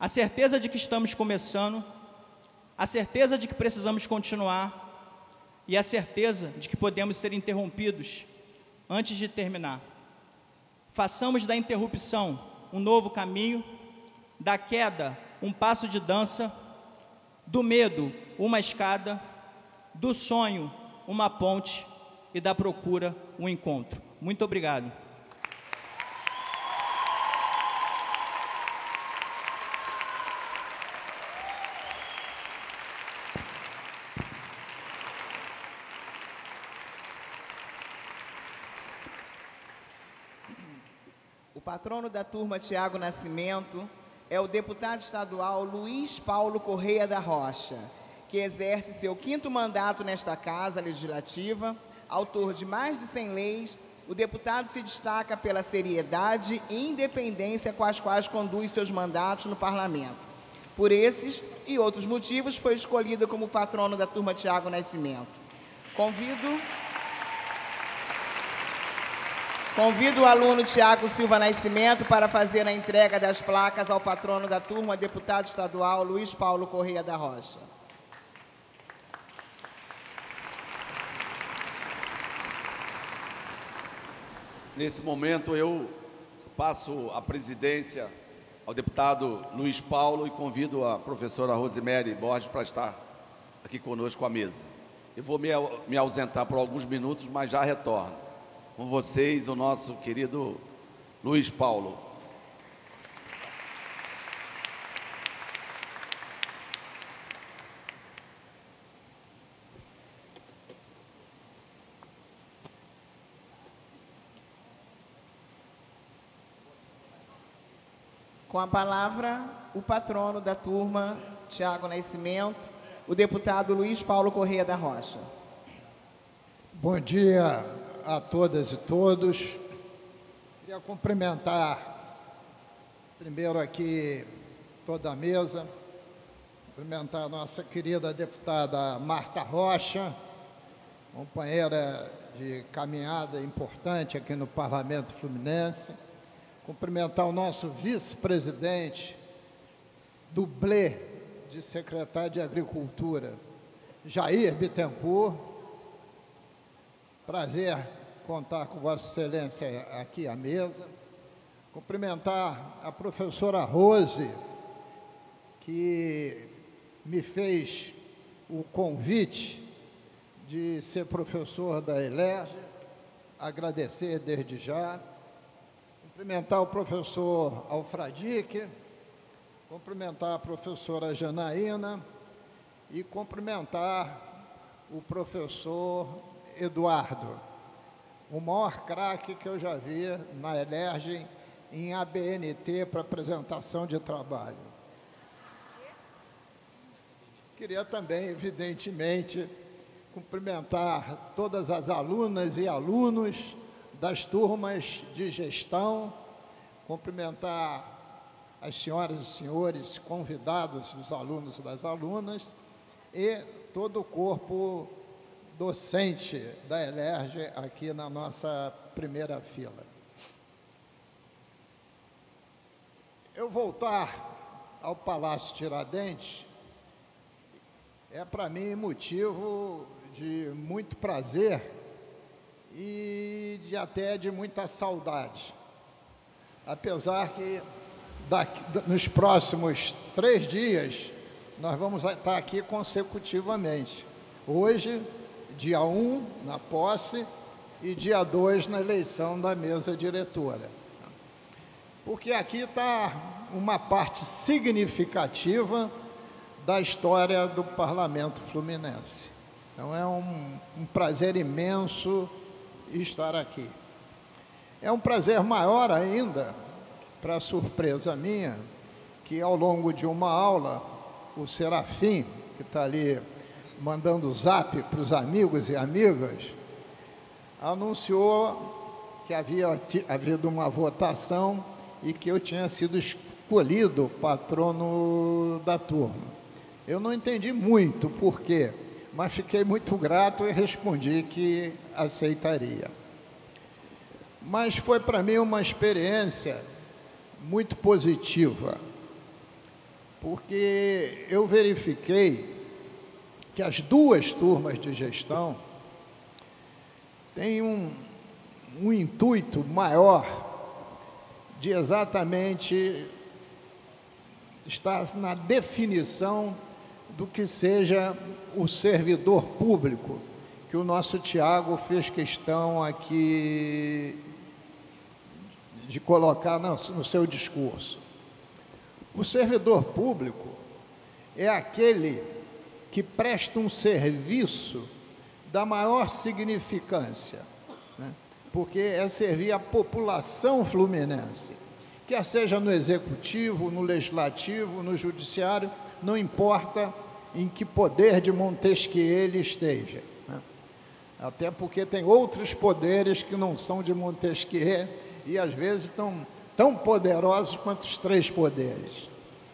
a certeza de que estamos começando, a certeza de que precisamos continuar e a certeza de que podemos ser interrompidos antes de terminar. Façamos da interrupção um novo caminho, da queda um passo de dança, do medo uma escada, do sonho uma ponte e da procura um encontro. Muito obrigado. O patrono da turma, Tiago Nascimento, é o deputado estadual Luiz Paulo Correia da Rocha, que exerce seu quinto mandato nesta Casa Legislativa. Autor de mais de cem leis, o deputado se destaca pela seriedade e independência com as quais conduz seus mandatos no Parlamento. Por esses e outros motivos, foi escolhido como patrono da turma Tiago Nascimento. Convido... Convido o aluno Tiago Silva Nascimento para fazer a entrega das placas ao patrono da turma, deputado estadual Luiz Paulo Correia da Rocha. Nesse momento, eu passo a presidência ao deputado Luiz Paulo e convido a professora Rosemary Borges para estar aqui conosco à mesa. Eu vou me, me ausentar por alguns minutos, mas já retorno. Com vocês, o nosso querido Luiz Paulo. Com a palavra, o patrono da turma, Tiago Nascimento, o deputado Luiz Paulo Correia da Rocha. Bom dia a todas e todos. Queria cumprimentar primeiro aqui toda a mesa, cumprimentar a nossa querida deputada Marta Rocha, companheira de caminhada importante aqui no Parlamento Fluminense, cumprimentar o nosso vice-presidente, dublê de secretário de Agricultura, Jair Bittencourt. Prazer contar com Vossa Excelência aqui à mesa. Cumprimentar a professora Rose, que me fez o convite de ser professor da ELERJ, agradecer desde já. Cumprimentar o professor Alfradique, cumprimentar a professora Janaína e cumprimentar o professor Eduardo, o maior craque que eu já vi na ELERJ em A B N T para apresentação de trabalho. Queria também, evidentemente, cumprimentar todas as alunas e alunos das turmas de gestão, cumprimentar as senhoras e senhores convidados, os alunos e das alunas, e todo o corpo docente da ELERJ aqui na nossa primeira fila. Eu voltar ao Palácio Tiradentes é para mim motivo de muito prazer e de até de muita saudade, apesar que daqui, nos próximos três dias nós vamos estar aqui consecutivamente. Hoje, dia um, na posse, e dia dois, na eleição da mesa diretora. Porque aqui está uma parte significativa da história do Parlamento Fluminense. Então, é um, um prazer imenso estar aqui. É um prazer maior ainda, para surpresa minha, que ao longo de uma aula, o Serafim, que está ali mandando zap para os amigos e amigas, anunciou que havia havido uma votação e que eu tinha sido escolhido patrono da turma. Eu não entendi muito por quê, mas fiquei muito grato e respondi que aceitaria. Mas foi para mim uma experiência muito positiva. porque eu verifiquei que as duas turmas de gestão têm um, um intuito maior de exatamente estar na definição do que seja o servidor público, que o nosso Tiago fez questão aqui de colocar no seu discurso. O servidor público é aquele que presta um serviço da maior significância, né? Porque é servir a população fluminense, quer seja no executivo, no legislativo, no judiciário, não importa em que poder de Montesquieu ele esteja, né? Até porque tem outros poderes que não são de Montesquieu e às vezes estão tão poderosos quanto os três poderes.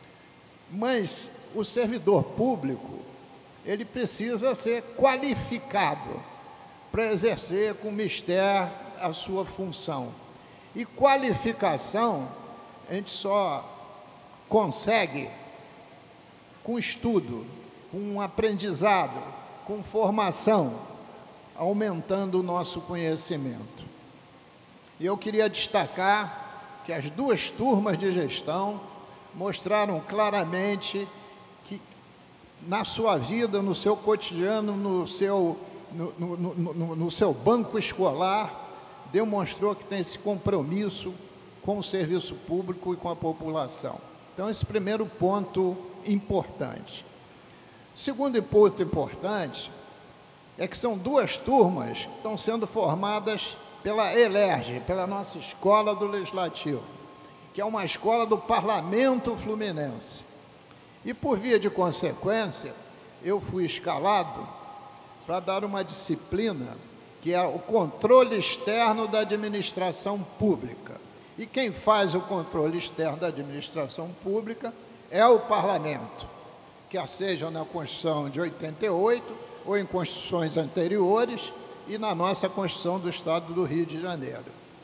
Mas o servidor público, ele precisa ser qualificado para exercer com mistério a sua função. E qualificação a gente só consegue com estudo, com aprendizado, com formação, aumentando o nosso conhecimento. E eu queria destacar que as duas turmas de gestão mostraram claramente que na sua vida, no seu cotidiano, no seu, no, no, no, no seu banco escolar, demonstrou que tem esse compromisso com o serviço público e com a população. Então, esse primeiro ponto importante. O segundo ponto importante é que são duas turmas que estão sendo formadas pela ELERJ, pela nossa Escola do Legislativo, que é uma escola do Parlamento Fluminense. E, por via de consequência, eu fui escalado para dar uma disciplina que é o controle externo da administração pública. E quem faz o controle externo da administração pública é o Parlamento, quer seja na Constituição de oitenta e oito ou em constituições anteriores e na nossa Constituição do Estado do Rio de Janeiro.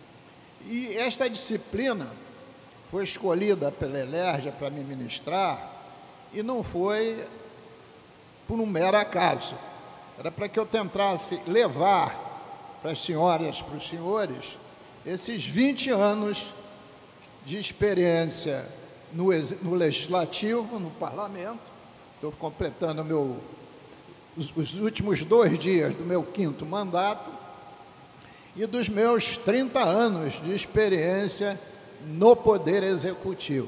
E esta disciplina foi escolhida pela ELERJ para me ministrar e não foi por um mero acaso. Era para que eu tentasse levar para as senhoras e para os senhores esses vinte anos de experiência no, no Legislativo, no Parlamento. Estou completando meu, os, os últimos dois dias do meu quinto mandato e dos meus trinta anos de experiência no Poder Executivo.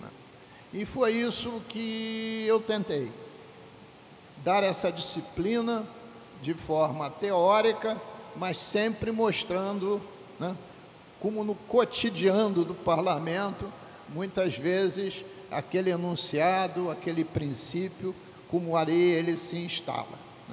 E foi isso que eu tentei, dar essa disciplina de forma teórica, mas sempre mostrando, né, como no cotidiano do parlamento, muitas vezes, aquele enunciado, aquele princípio, como ali ele se instala, né?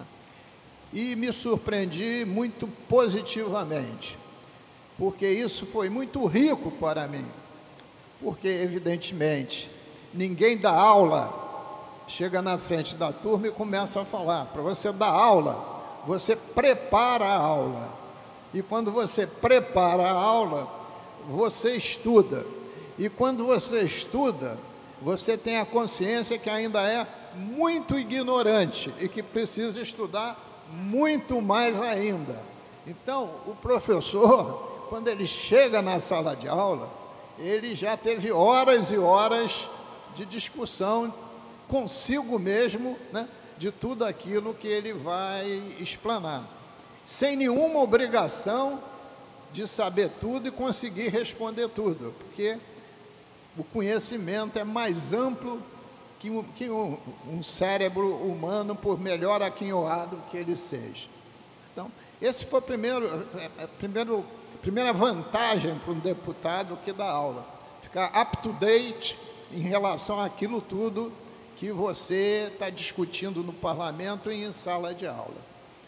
E me surpreendi muito positivamente, porque isso foi muito rico para mim, porque, evidentemente, ninguém dá aula, chega na frente da turma e começa a falar. Para você dar aula, você prepara a aula. E quando você prepara a aula, você estuda. E quando você estuda, você tem a consciência que ainda é muito ignorante e que precisa estudar muito mais ainda. Então, o professor, quando ele chega na sala de aula, ele já teve horas e horas de discussão consigo mesmo, né, de tudo aquilo que ele vai explanar, sem nenhuma obrigação de saber tudo e conseguir responder tudo, porque o conhecimento é mais amplo que um, que um, um cérebro humano, por melhor aquinhoado que ele seja. Então, esse foi a primeiro, a primeiro, a primeira vantagem para um deputado que dá aula, ficar up to date em relação àquilo tudo que você está discutindo no parlamento e em sala de aula.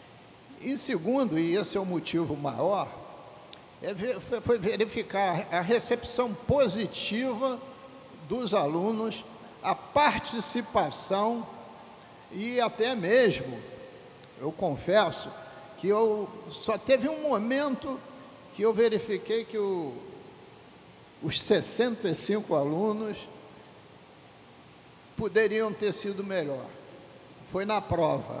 E segundo, e esse é o motivo maior, é ver, foi verificar a recepção positiva dos alunos, a participação e até mesmo, eu confesso, que eu só teve um momento que eu verifiquei que o, os sessenta e cinco alunos poderiam ter sido melhor. Foi na prova.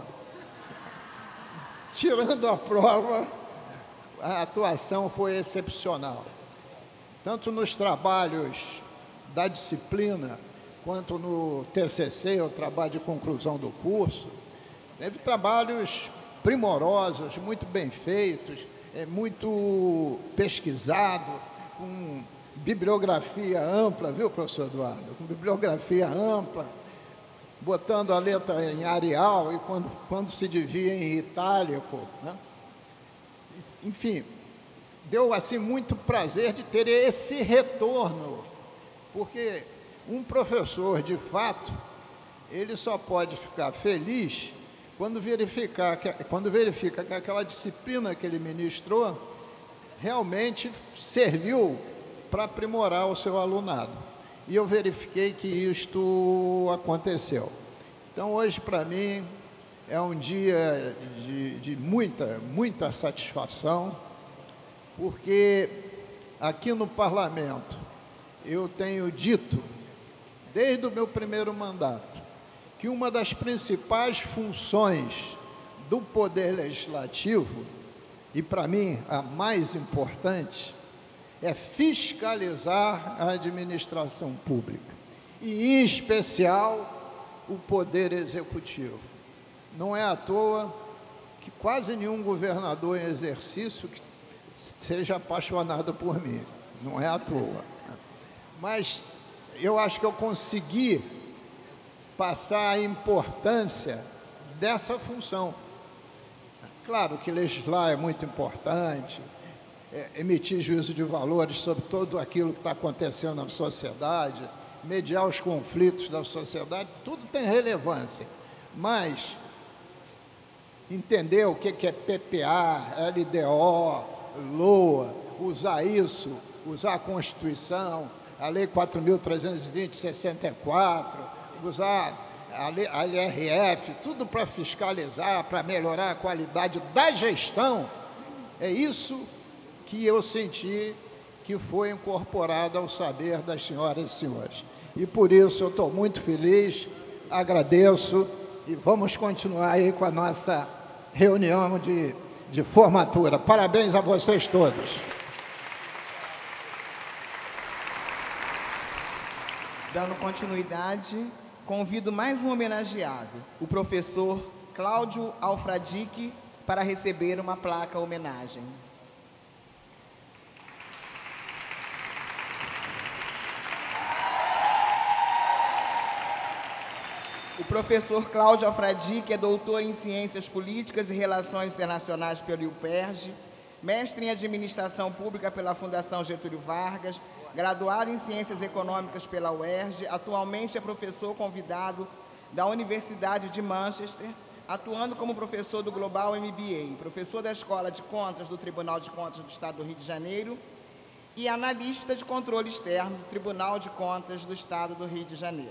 Tirando a prova, a atuação foi excepcional. Tanto nos trabalhos da disciplina, quanto no T C C, o trabalho de conclusão do curso, teve trabalhos primorosos, muito bem feitos, é, muito pesquisado, com bibliografia ampla, viu, professor Eduardo? Com bibliografia ampla, botando a letra em Arial e quando, quando se devia em itálico, né? Enfim, deu assim muito prazer de ter esse retorno, porque um professor, de fato, ele só pode ficar feliz quando verificar que, quando verifica que aquela disciplina que ele ministrou realmente serviu para aprimorar o seu alunado. E eu verifiquei que isto aconteceu. Então, hoje, para mim, é um dia de, de muita, muita satisfação, porque aqui no Parlamento eu tenho dito, desde o meu primeiro mandato, que uma das principais funções do Poder Legislativo, e para mim a mais importante, é fiscalizar a administração pública, e em especial o Poder Executivo. Não é à toa que quase nenhum governador em exercício que seja apaixonado por mim, não é à toa. Mas eu acho que eu consegui passar a importância dessa função. Claro que legislar é muito importante, é, emitir juízo de valores sobre tudo aquilo que está acontecendo na sociedade, mediar os conflitos da sociedade, tudo tem relevância, mas entender o que é P P A, L D O, LOA, usar isso, usar a Constituição, a Lei quatro mil trezentos e vinte, sessenta e quatro, usar a, lei, a L R F, tudo para fiscalizar, para melhorar a qualidade da gestão, é isso que eu senti que foi incorporado ao saber das senhoras e senhores. E por isso eu estou muito feliz, agradeço e vamos continuar aí com a nossa reunião de, de formatura. Parabéns a vocês todos. Dando continuidade, convido mais um homenageado, o professor Cláudio Alfradique, para receber uma placa homenagem. O professor Cláudio Alfradique é doutor em Ciências Políticas e Relações Internacionais pelo IUPERJ, mestre em Administração Pública pela Fundação Getúlio Vargas, graduado em Ciências Econômicas pela U E R J, atualmente é professor convidado da Universidade de Manchester, atuando como professor do Global M B A, professor da Escola de Contas do Tribunal de Contas do Estado do Rio de Janeiro e analista de controle externo do Tribunal de Contas do Estado do Rio de Janeiro.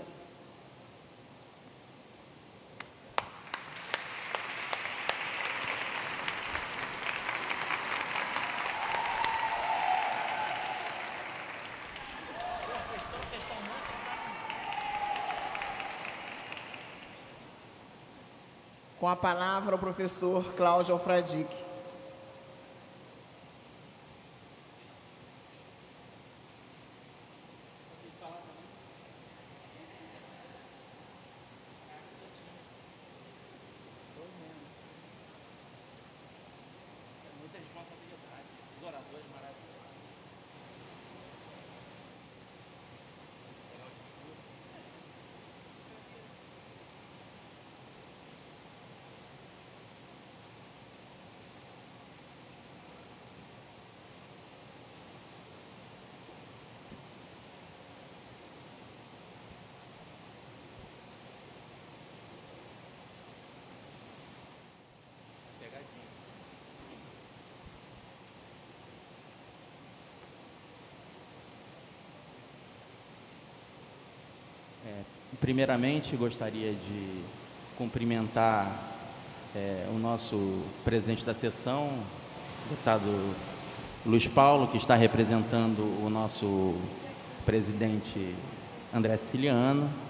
Com a palavra o professor Cláudio Alfradique. Muita responsabilidade, esses oradores maravilhosos. É, primeiramente, gostaria de cumprimentar é, o nosso presidente da sessão, deputado Luiz Paulo, que está representando o nosso presidente André Siciliano,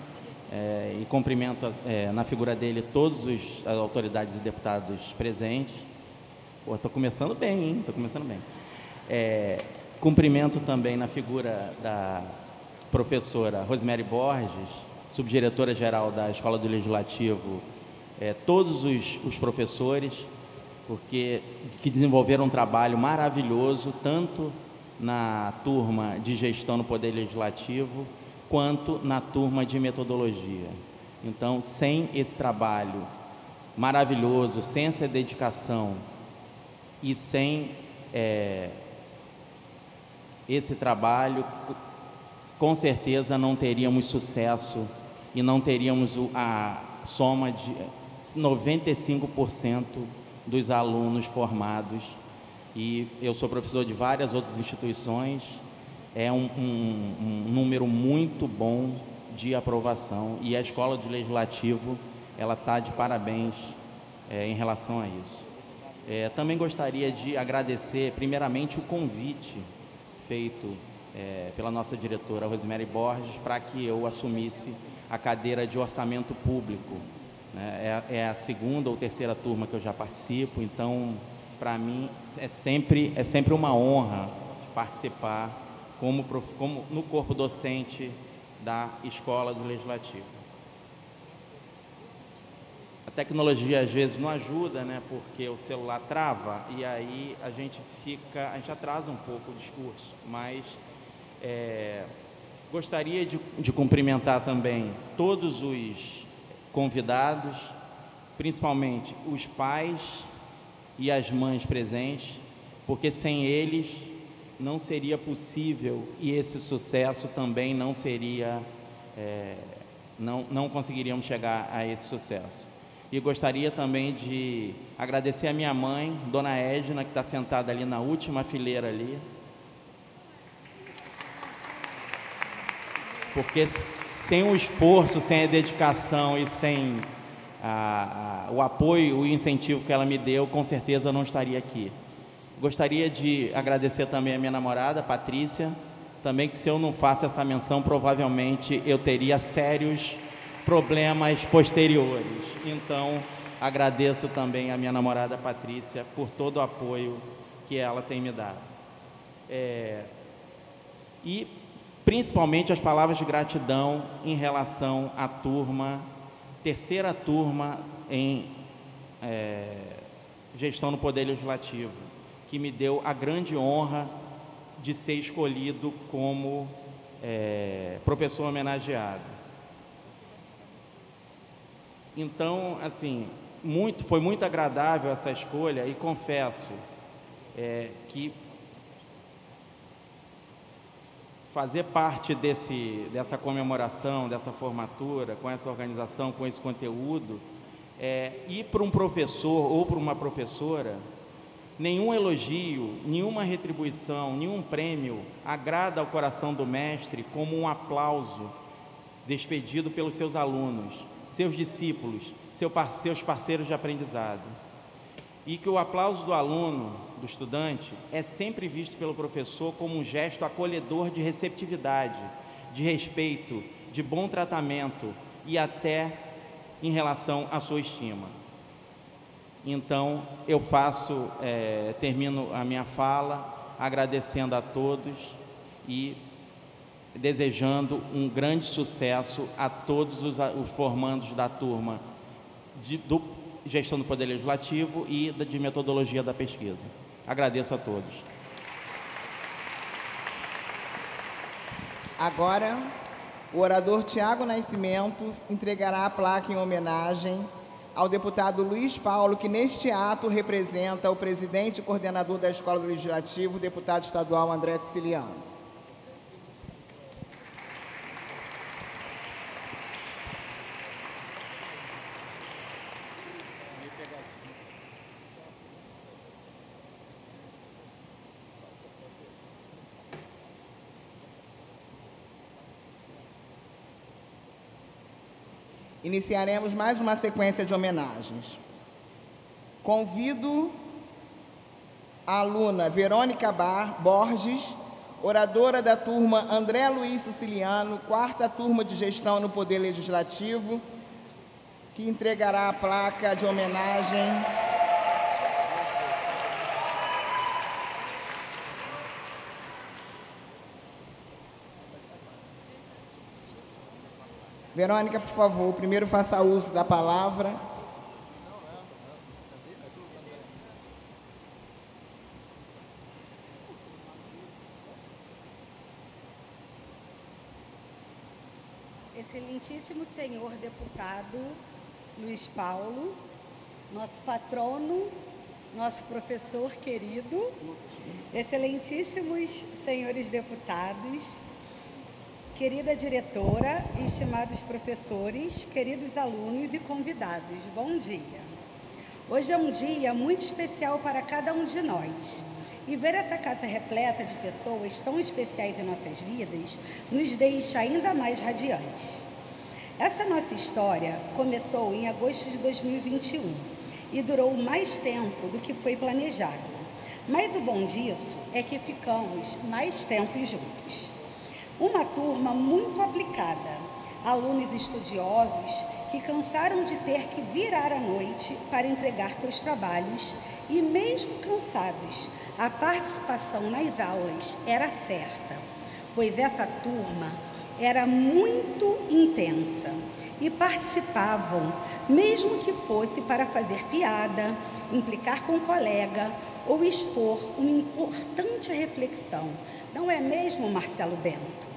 é, e cumprimento é, na figura dele todas as autoridades e deputados presentes. Pô, estou começando bem, hein? Estou começando bem. É, cumprimento também na figura da professora Rosemary Borges, subdiretora-geral da Escola do Legislativo, é, todos os, os professores, porque que desenvolveram um trabalho maravilhoso, tanto na turma de gestão no Poder Legislativo, quanto na turma de metodologia. Então, sem esse trabalho maravilhoso, sem essa dedicação e sem é, esse trabalho, com certeza não teríamos sucesso e não teríamos a soma de noventa e cinco por cento dos alunos formados. E eu sou professor de várias outras instituições, é um, um, um número muito bom de aprovação e a Escola do Legislativo, ela está de parabéns é, em relação a isso. É, também gostaria de agradecer primeiramente o convite feito é, pela nossa diretora Rosemary Borges para que eu assumisse a cadeira de orçamento público. Né? É, é a segunda ou terceira turma que eu já participo, então para mim é sempre, é sempre uma honra participar como, como no corpo docente da Escola do Legislativo. A tecnologia às vezes não ajuda, né, porque o celular trava e aí a gente fica, a gente atrasa um pouco o discurso, mas é, gostaria de, de cumprimentar também todos os convidados, principalmente os pais e as mães presentes, porque sem eles não seria possível e esse sucesso também não seria, é, não, não conseguiríamos chegar a esse sucesso. E gostaria também de agradecer a minha mãe, Dona Edna, que está sentada ali na última fileira ali, porque sem o esforço, sem a dedicação e sem a, a, o apoio, o incentivo que ela me deu, com certeza eu não estaria aqui. Gostaria de agradecer também a minha namorada, Patrícia, também que se eu não faço essa menção, provavelmente eu teria sérios problemas posteriores. Então, agradeço também a minha namorada, Patrícia, por todo o apoio que ela tem me dado. É, e, principalmente, as palavras de gratidão em relação à turma, terceira turma em é, gestão no Poder Legislativo, que me deu a grande honra de ser escolhido como é, professor homenageado. Então, assim, muito, foi muito agradável essa escolha e confesso é, que fazer parte desse, dessa comemoração, dessa formatura, com essa organização, com esse conteúdo, é, ir para um professor ou para uma professora, nenhum elogio, nenhuma retribuição, nenhum prêmio agrada ao coração do mestre como um aplauso despedido pelos seus alunos, seus discípulos, seu, seus parceiros de aprendizado. E que o aplauso do aluno, do estudante, é sempre visto pelo professor como um gesto acolhedor de receptividade, de respeito, de bom tratamento e até em relação à sua estima. Então, eu faço, é, termino a minha fala agradecendo a todos e desejando um grande sucesso a todos os, os formandos da turma de do, gestão do Poder Legislativo e de metodologia da pesquisa. Agradeço a todos. Agora, o orador Tiago Nascimento entregará a placa em homenagem ao deputado Luiz Paulo, que neste ato representa o presidente e coordenador da Escola do Legislativo, o deputado estadual André Siciliano. Iniciaremos mais uma sequência de homenagens. Convido a aluna Verônica Bar Borges, Oradora da turma André Luiz Siciliano, quarta turma de gestão no Poder Legislativo, que entregará a placa de homenagem. Verônica, por favor, primeiro faça uso da palavra. Excelentíssimo senhor deputado Luiz Paulo, nosso patrono, nosso professor querido, excelentíssimos senhores deputados, querida diretora, estimados professores, queridos alunos e convidados, bom dia. Hoje é um dia muito especial para cada um de nós. E ver essa casa repleta de pessoas tão especiais em nossas vidas nos deixa ainda mais radiantes. Essa nossa história começou em agosto de dois mil e vinte e um e durou mais tempo do que foi planejado. Mas o bom disso é que ficamos mais tempo juntos. Uma turma muito aplicada, alunos estudiosos que cansaram de ter que virar à noite para entregar seus trabalhos e, mesmo cansados, a participação nas aulas era certa, pois essa turma era muito intensa e participavam, mesmo que fosse para fazer piada, implicar com um colega ou expor uma importante reflexão. Não é mesmo, Marcelo Bento?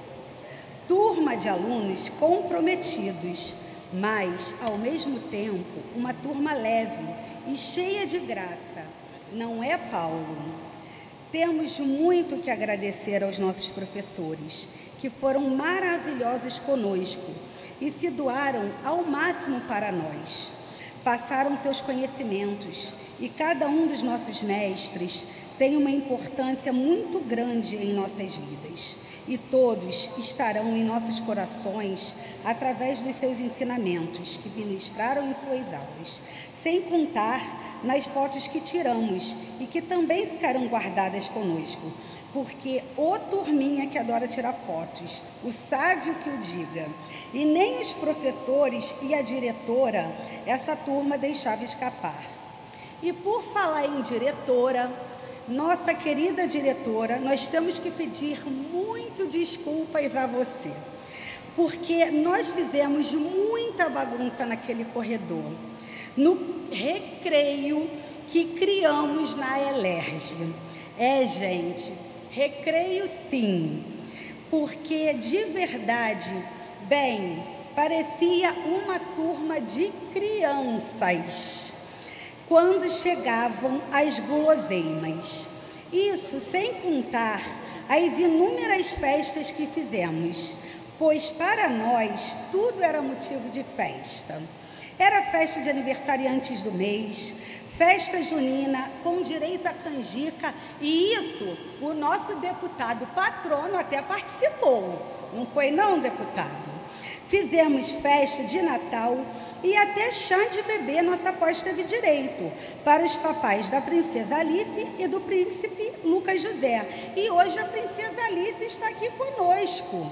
Turma de alunos comprometidos, mas, ao mesmo tempo, uma turma leve e cheia de graça. Não é, Paulo? Temos muito que agradecer aos nossos professores, que foram maravilhosos conosco e se doaram ao máximo para nós. Passaram seus conhecimentos e cada um dos nossos mestres tem uma importância muito grande em nossas vidas. E todos estarão em nossos corações através dos seus ensinamentos que ministraram em suas aulas, sem contar nas fotos que tiramos e que também ficarão guardadas conosco, porque ô turminha que adora tirar fotos, o sábio que o diga, e nem os professores e a diretora essa turma deixava escapar. E por falar em diretora, nossa querida diretora, nós temos que pedir muito desculpas a você, porque nós fizemos muita bagunça naquele corredor, no recreio que criamos na Elerge. É, gente, recreio sim, porque de verdade, bem, parecia uma turma de crianças quando chegavam as guloseimas. Isso sem contar as inúmeras festas que fizemos, pois para nós tudo era motivo de festa. Era festa de aniversariantes do mês, festa junina com direito à canjica, e isso o nosso deputado patrono até participou. Não foi não, deputado? Fizemos festa de Natal e até chá de bebê nossa após teve direito, para os papais da princesa Alice e do príncipe Lucas José. E hoje a princesa Alice está aqui conosco.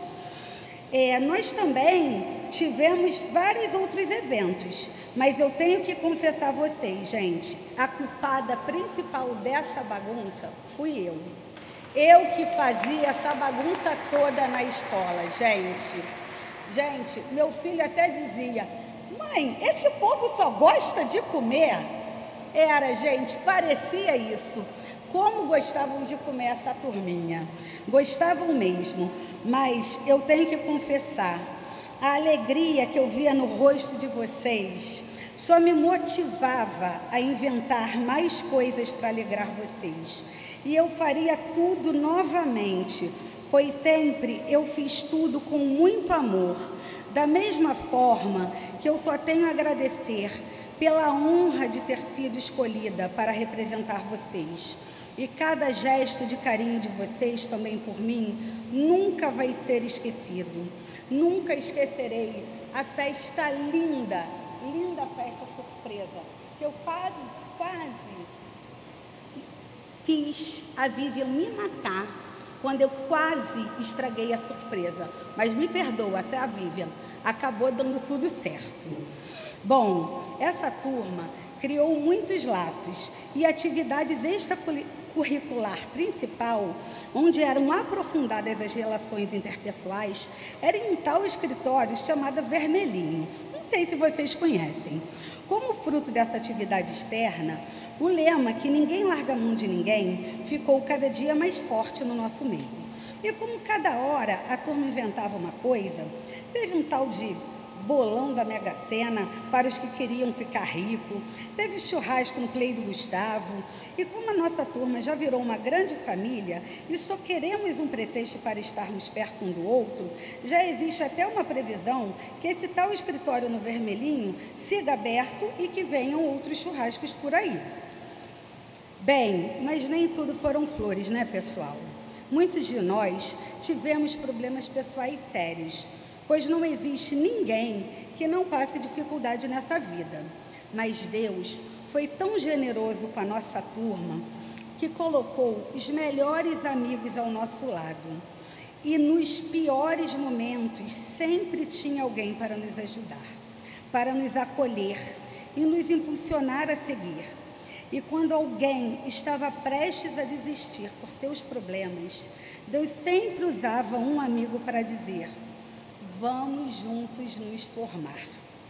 É, nós também tivemos vários outros eventos, mas eu tenho que confessar a vocês, gente, a culpada principal dessa bagunça fui eu. Eu que fazia essa bagunça toda na escola, gente. Gente, meu filho até dizia: mãe, esse povo só gosta de comer? Era, gente, parecia isso. Como gostavam de comer essa turminha. Gostavam mesmo. Mas eu tenho que confessar, a alegria que eu via no rosto de vocês só me motivava a inventar mais coisas para alegrar vocês. E eu faria tudo novamente, pois sempre eu fiz tudo com muito amor. Da mesma forma que eu só tenho a agradecer pela honra de ter sido escolhida para representar vocês. E cada gesto de carinho de vocês também por mim nunca vai ser esquecido. Nunca esquecerei a festa linda, linda festa surpresa, que eu quase, quase fiz a Vivian me matar quando eu quase estraguei a surpresa. Mas me perdoa, até a Vivian, acabou dando tudo certo. Bom, essa turma criou muitos laços e atividades extracurricular principal, onde eram aprofundadas as relações interpessoais, era em um tal escritório chamado Vermelhinho. Não sei se vocês conhecem. Como fruto dessa atividade externa, o lema que ninguém larga a mão de ninguém ficou cada dia mais forte no nosso meio. E como cada hora a turma inventava uma coisa, teve um tal de bolão da Mega Sena para os que queriam ficar rico, teve churrasco no Play do Gustavo, e como a nossa turma já virou uma grande família e só queremos um pretexto para estarmos perto um do outro, já existe até uma previsão que esse tal escritório no Vermelhinho siga aberto e que venham outros churrascos por aí. Bem, mas nem tudo foram flores, né, pessoal? Muitos de nós tivemos problemas pessoais sérios, pois não existe ninguém que não passe dificuldade nessa vida. Mas Deus foi tão generoso com a nossa turma que colocou os melhores amigos ao nosso lado. E nos piores momentos sempre tinha alguém para nos ajudar, para nos acolher e nos impulsionar a seguir. E quando alguém estava prestes a desistir por seus problemas, Deus sempre usava um amigo para dizer: vamos juntos nos formar.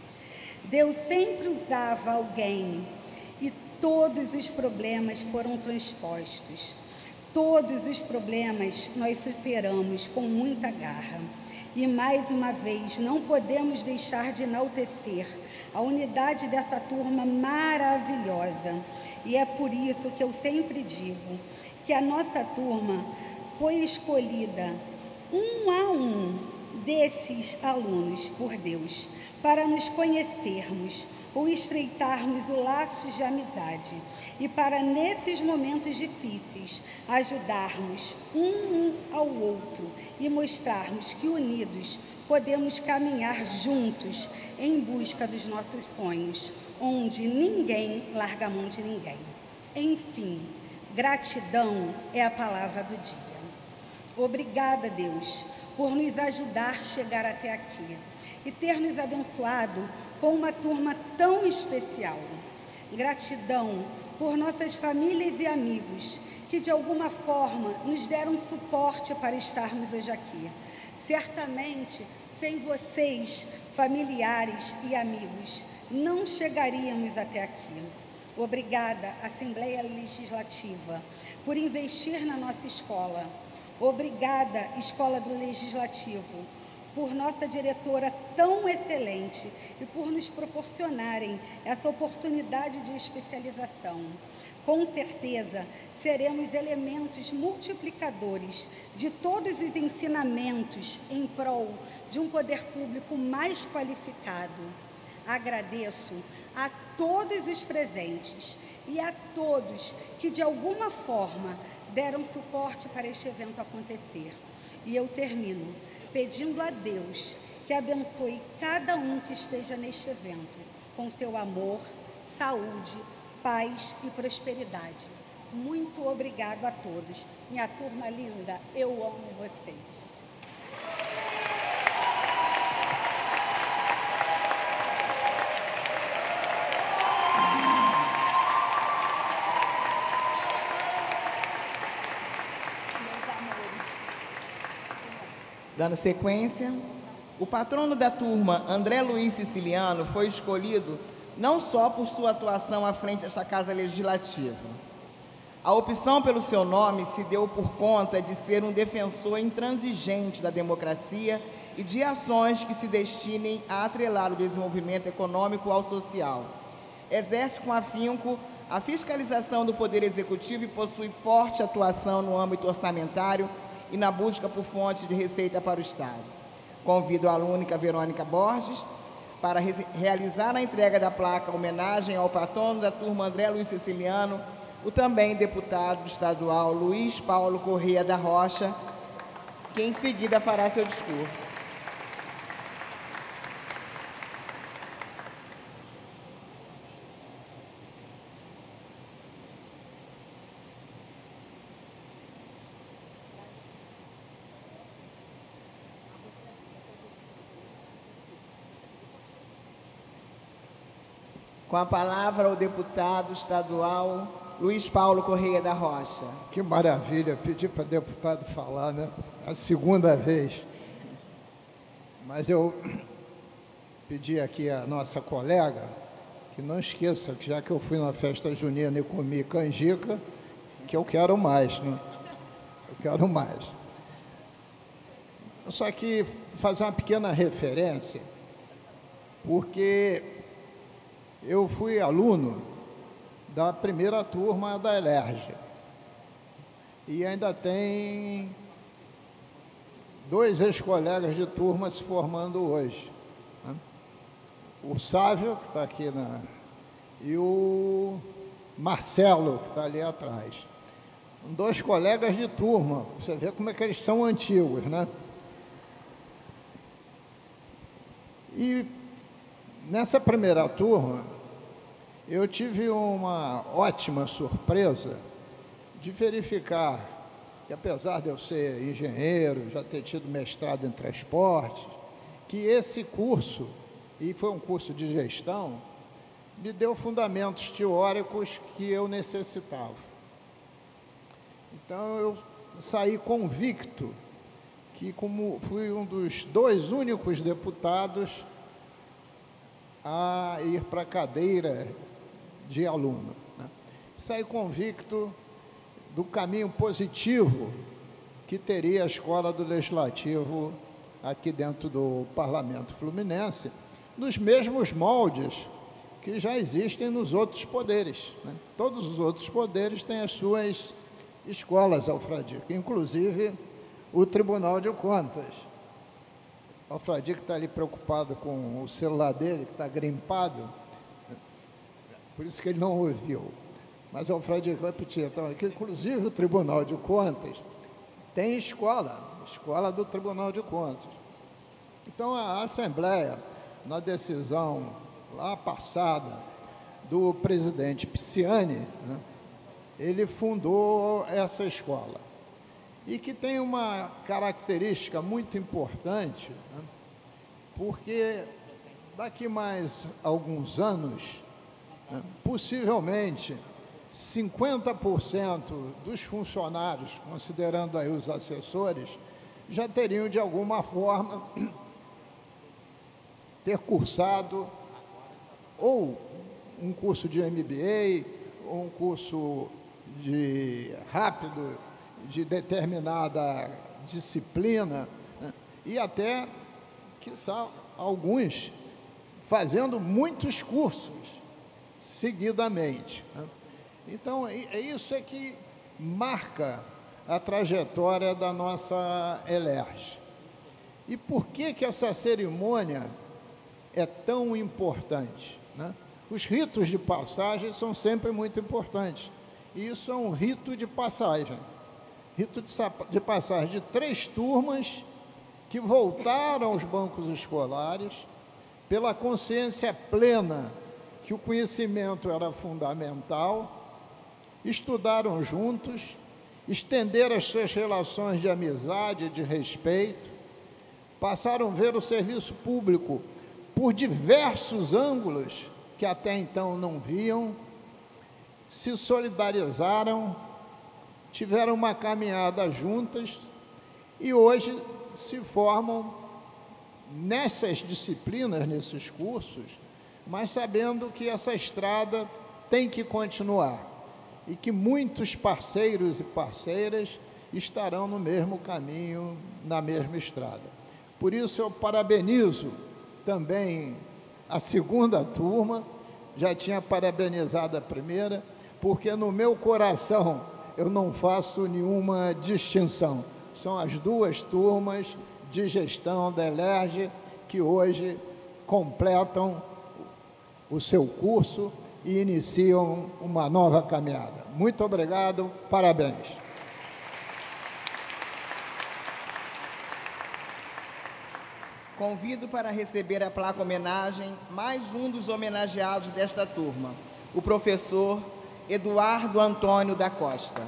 Deus sempre usava alguém e todos os problemas foram transpostos. Todos os problemas nós superamos com muita garra. E mais uma vez, não podemos deixar de enaltecer a unidade dessa turma maravilhosa. E é por isso que eu sempre digo que a nossa turma foi escolhida um a um desses alunos por Deus, para nos conhecermos ou estreitarmos o laço de amizade e para, nesses momentos difíceis, ajudarmos um ao outro e mostrarmos que unidos podemos caminhar juntos em busca dos nossos sonhos, onde ninguém larga a mão de ninguém. Enfim, gratidão é a palavra do dia. Obrigada, Deus, por nos ajudar a chegar até aqui e ter nos abençoado com uma turma tão especial. Gratidão por nossas famílias e amigos que, de alguma forma, nos deram suporte para estarmos hoje aqui. Certamente, sem vocês, familiares e amigos, não chegaríamos até aqui. Obrigada, Assembleia Legislativa, por investir na nossa escola. Obrigada, Escola do Legislativo, por nossa diretora tão excelente e por nos proporcionarem essa oportunidade de especialização. Com certeza, seremos elementos multiplicadores de todos os ensinamentos em prol de um poder público mais qualificado. Agradeço a todos os presentes e a todos que, de alguma forma, deram suporte para este evento acontecer. E eu termino pedindo a Deus que abençoe cada um que esteja neste evento com seu amor, saúde, paz e prosperidade. Muito obrigado a todos. Minha turma linda, eu amo vocês. Dando sequência, o patrono da turma, André Luiz Siciliano, foi escolhido não só por sua atuação à frente desta Casa Legislativa. A opção pelo seu nome se deu por conta de ser um defensor intransigente da democracia e de ações que se destinem a atrelar o desenvolvimento econômico ao social. Exerce com afinco a fiscalização do Poder Executivo e possui forte atuação no âmbito orçamentário e na busca por fontes de receita para o Estado. Convido a alúnica Verônica Borges para re realizar a entrega da placa homenagem ao patrono da turma André Luiz Siciliano, o também deputado estadual Luiz Paulo Corrêa da Rocha, que em seguida fará seu discurso. Com a palavra o deputado estadual Luiz Paulo Correia da Rocha. Que maravilha, pedir para o deputado falar, né? A segunda vez. Mas eu pedi aqui à nossa colega que não esqueça que já que eu fui na festa junina e comi canjica, que eu quero mais, né? Eu quero mais. Só que fazer uma pequena referência, porque eu fui aluno da primeira turma da Elerge e ainda tem dois ex-colegas de turma se formando hoje, né? O Sávio, que está aqui, na, e o Marcelo, que está ali atrás. Dois colegas de turma, você vê como é que eles são antigos, né? E nessa primeira turma, eu tive uma ótima surpresa de verificar que, apesar de eu ser engenheiro, já ter tido mestrado em transportes, que esse curso, e foi um curso de gestão, me deu fundamentos teóricos que eu necessitava. Então, eu saí convicto que, como fui um dos dois únicos deputados a ir para a cadeira de aluno, né? Saí convicto do caminho positivo que teria a Escola do Legislativo aqui dentro do Parlamento Fluminense, nos mesmos moldes que já existem nos outros poderes, né? Todos os outros poderes têm as suas escolas, Alfradique, inclusive o Tribunal de Contas. O Alfradique está ali preocupado com o celular dele, que está grimpado, por isso que ele não ouviu. Mas o Alfradique repetia, então, que inclusive o Tribunal de Contas tem escola, escola do Tribunal de Contas. Então, a Assembleia, na decisão lá passada do presidente Pisciani, né, ele fundou essa escola. E que tem uma característica muito importante, né, porque daqui mais alguns anos, né, possivelmente, cinquenta por cento dos funcionários, considerando aí os assessores, já teriam, de alguma forma, ter cursado ou um curso de M B A, ou um curso de rápido, de determinada disciplina, né? E até, quiçá, alguns fazendo muitos cursos seguidamente, né? Então, é isso é que marca a trajetória da nossa Elerge. E por que que essa cerimônia é tão importante, né? Os ritos de passagem são sempre muito importantes. E isso é um rito de passagem. Rito de, de passagem de três turmas que voltaram aos bancos escolares pela consciência plena que o conhecimento era fundamental, estudaram juntos, estenderam as suas relações de amizade e de respeito, passaram a ver o serviço público por diversos ângulos que até então não viam, se solidarizaram, tiveram uma caminhada juntas e hoje se formam nessas disciplinas, nesses cursos, mas sabendo que essa estrada tem que continuar e que muitos parceiros e parceiras estarão no mesmo caminho, na mesma estrada. Por isso eu parabenizo também a segunda turma, já tinha parabenizado a primeira, porque no meu coração eu não faço nenhuma distinção. São as duas turmas de gestão da Elerge que hoje completam o seu curso e iniciam uma nova caminhada. Muito obrigado, parabéns. Convido para receber a placa homenagem mais um dos homenageados desta turma, o professor Eduardo Antônio da Costa.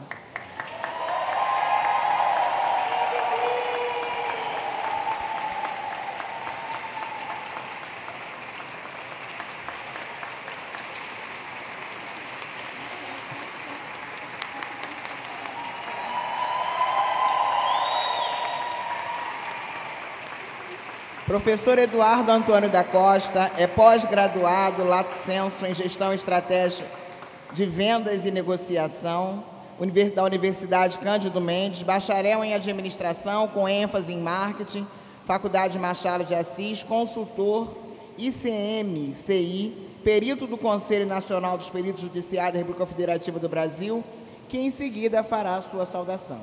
Professor Eduardo Antônio da Costa é pós-graduado lato sensu em Gestão Estratégica de Vendas e Negociação da Universidade Cândido Mendes, bacharel em Administração com ênfase em Marketing, Faculdade Machado de Assis, consultor I C M C I, perito do Conselho Nacional dos Peritos Judiciários da República Federativa do Brasil, que em seguida fará a sua saudação.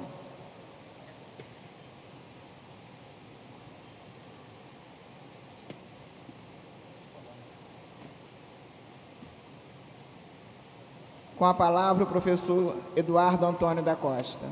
Com a palavra, o professor Eduardo Antônio da Costa.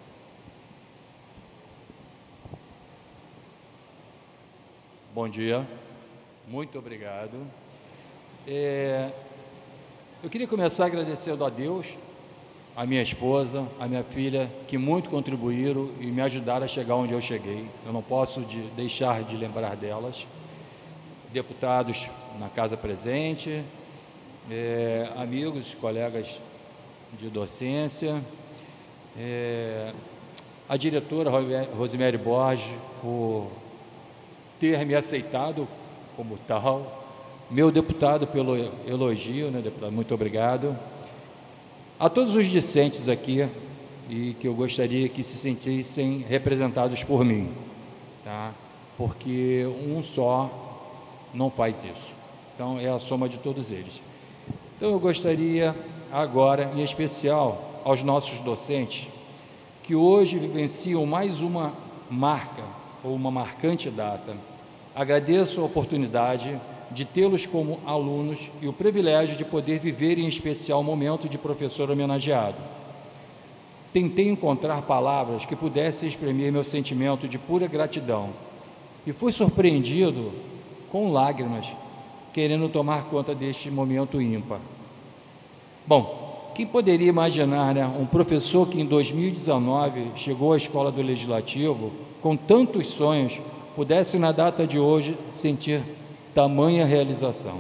Bom dia, muito obrigado. É, eu queria começar agradecendo a Deus, a minha esposa, a minha filha, que muito contribuíram e me ajudaram a chegar onde eu cheguei. Eu não posso de, deixar de lembrar delas. Deputados na casa presente, É, amigos, colegas de docência, é, a diretora Rosemary Borges, por ter me aceitado como tal, meu deputado pelo elogio, né, deputado, muito obrigado, a todos os discentes aqui, e que eu gostaria que se sentissem representados por mim, tá? Porque um só não faz isso, então é a soma de todos eles. Então, eu gostaria agora, em especial, aos nossos docentes, que hoje vivenciam mais uma marca, ou uma marcante data. Agradeço a oportunidade de tê-los como alunos e o privilégio de poder viver, em especial, o momento de professor homenageado. Tentei encontrar palavras que pudessem exprimir meu sentimento de pura gratidão e fui surpreendido com lágrimas, querendo tomar conta deste momento ímpar. Bom, quem poderia imaginar, né, um professor que em dois mil e dezenove chegou à Escola do Legislativo com tantos sonhos, pudesse na data de hoje sentir tamanha realização.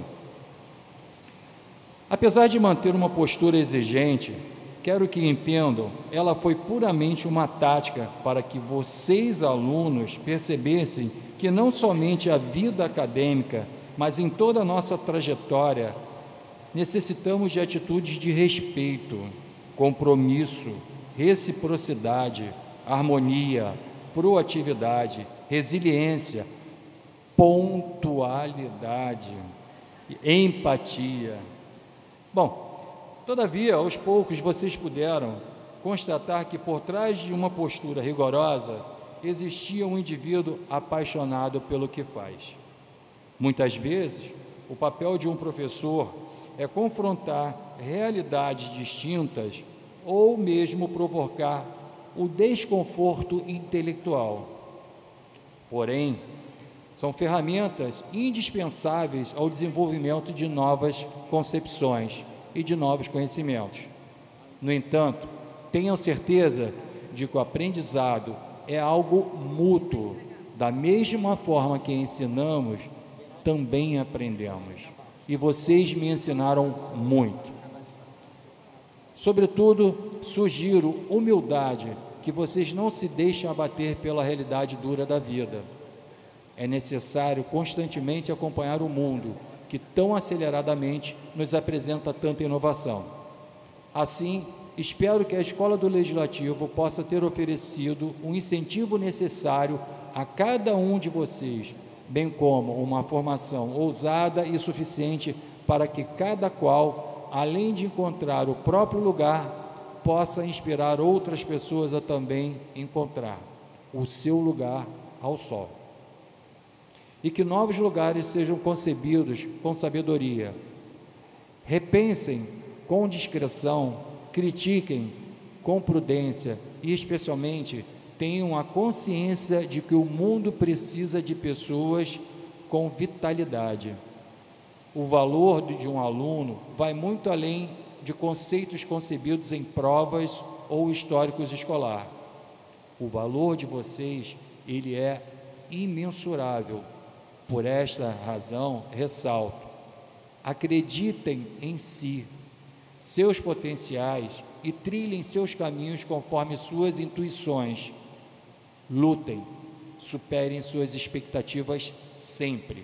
Apesar de manter uma postura exigente, quero que entendam, ela foi puramente uma tática para que vocês, alunos, percebessem que não somente a vida acadêmica, mas em toda a nossa trajetória, necessitamos de atitudes de respeito, compromisso, reciprocidade, harmonia, proatividade, resiliência, pontualidade, empatia. Bom, todavia, aos poucos vocês puderam constatar que por trás de uma postura rigorosa existia um indivíduo apaixonado pelo que faz. Muitas vezes, o papel de um professor é confrontar realidades distintas ou mesmo provocar o desconforto intelectual. Porém, são ferramentas indispensáveis ao desenvolvimento de novas concepções e de novos conhecimentos. No entanto, tenham certeza de que o aprendizado é algo mútuo. Da mesma forma que ensinamos, também aprendemos. E vocês me ensinaram muito. Sobretudo, sugiro humildade, que vocês não se deixem abater pela realidade dura da vida. É necessário constantemente acompanhar o mundo, que tão aceleradamente nos apresenta tanta inovação. Assim, espero que a Escola do Legislativo possa ter oferecido um incentivo necessário a cada um de vocês, bem como uma formação ousada e suficiente para que cada qual, além de encontrar o próprio lugar, possa inspirar outras pessoas a também encontrar o seu lugar ao sol. E que novos lugares sejam concebidos com sabedoria. Repensem com discrição, critiquem com prudência e, especialmente, tenham a consciência de que o mundo precisa de pessoas com vitalidade. O valor de um aluno vai muito além de conceitos concebidos em provas ou históricos escolar. O valor de vocês, ele é imensurável. Por esta razão, ressalto, acreditem em si, seus potenciais e trilhem seus caminhos conforme suas intuições. Lutem, superem suas expectativas sempre.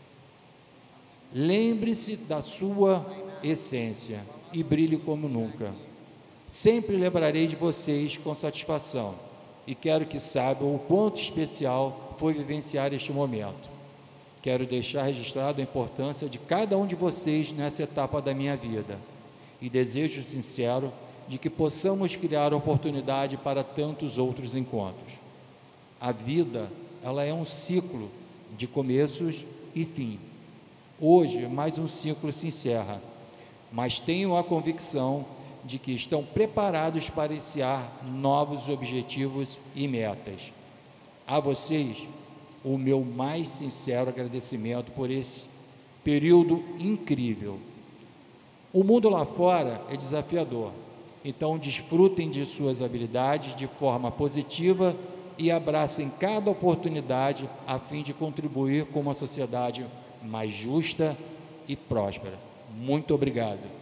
Lembre-se da sua essência e brilhe como nunca. Sempre lembrarei de vocês com satisfação e quero que saibam o quanto especial foi vivenciar este momento. Quero deixar registrado a importância de cada um de vocês nessa etapa da minha vida e desejo sincero de que possamos criar oportunidade para tantos outros encontros. A vida, ela é um ciclo de começos e fim. Hoje, mais um ciclo se encerra, mas tenho a convicção de que estão preparados para iniciar novos objetivos e metas. A vocês, o meu mais sincero agradecimento por esse período incrível. O mundo lá fora é desafiador, então desfrutem de suas habilidades de forma positiva e abracem cada oportunidade a fim de contribuir com uma sociedade mais justa e próspera. Muito obrigado.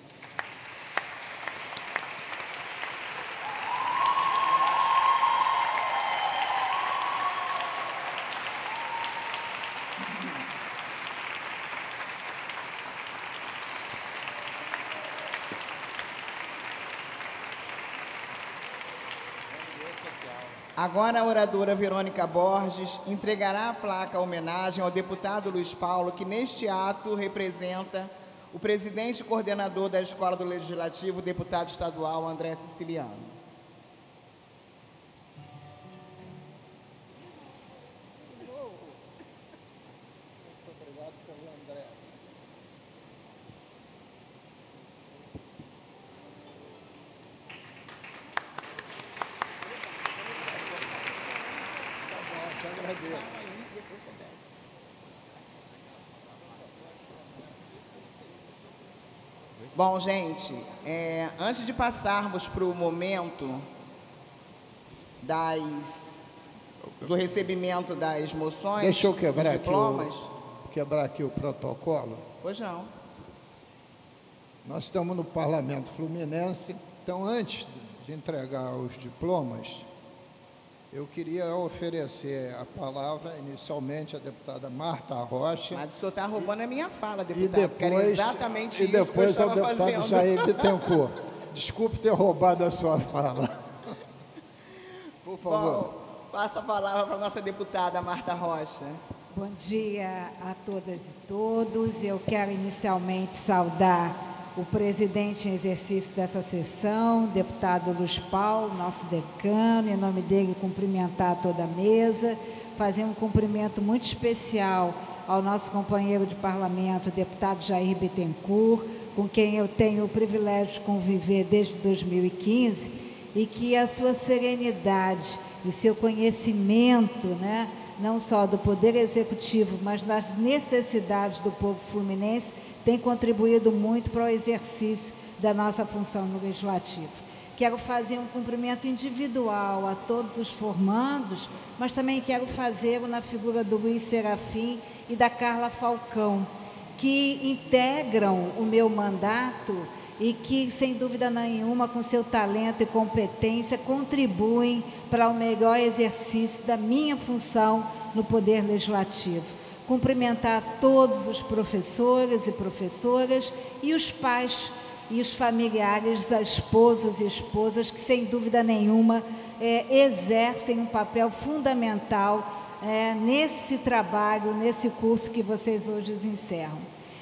Agora a oradora Verônica Borges entregará a placa homenagem ao deputado Luiz Paulo, que neste ato representa o presidente e coordenador da Escola do Legislativo, o deputado estadual André Siciliano. Muito obrigado pelo André. Te agradeço. Bom, gente, é, antes de passarmos para o momento das, do recebimento das moções, Deixa eu quebrar dos aqui, diplomas... o, quebrar aqui o protocolo. Pois não. Nós estamos no Parlamento Fluminense, então antes de entregar os diplomas, eu queria oferecer a palavra inicialmente à deputada Marta Rocha. Mas o senhor está roubando a minha fala, deputado, E depois, que era exatamente e isso que eu depois ao estava deputado fazendo. Jair Bittencourt. Desculpe ter roubado a sua fala. Por favor. Bom, passo a palavra para a nossa deputada Marta Rocha. Bom dia a todas e todos. Eu quero inicialmente saudar o presidente em exercício dessa sessão, deputado Luiz Paulo, nosso decano, em nome dele cumprimentar toda a mesa, fazer um cumprimento muito especial ao nosso companheiro de parlamento, deputado Jair Bittencourt, com quem eu tenho o privilégio de conviver desde dois mil e quinze, e que a sua serenidade e o seu conhecimento, né, não só do Poder Executivo, mas das necessidades do povo fluminense, tem contribuído muito para o exercício da nossa função no Legislativo. Quero fazer um cumprimento individual a todos os formandos, mas também quero fazê-lo na figura do Luiz Serafim e da Carla Falcão, que integram o meu mandato e que, sem dúvida nenhuma, com seu talento e competência, contribuem para o melhor exercício da minha função no Poder Legislativo. Cumprimentar todos os professores e professoras e os pais e os familiares, as esposos e esposas, que, sem dúvida nenhuma, é, exercem um papel fundamental é, nesse trabalho, nesse curso que vocês hoje encerram.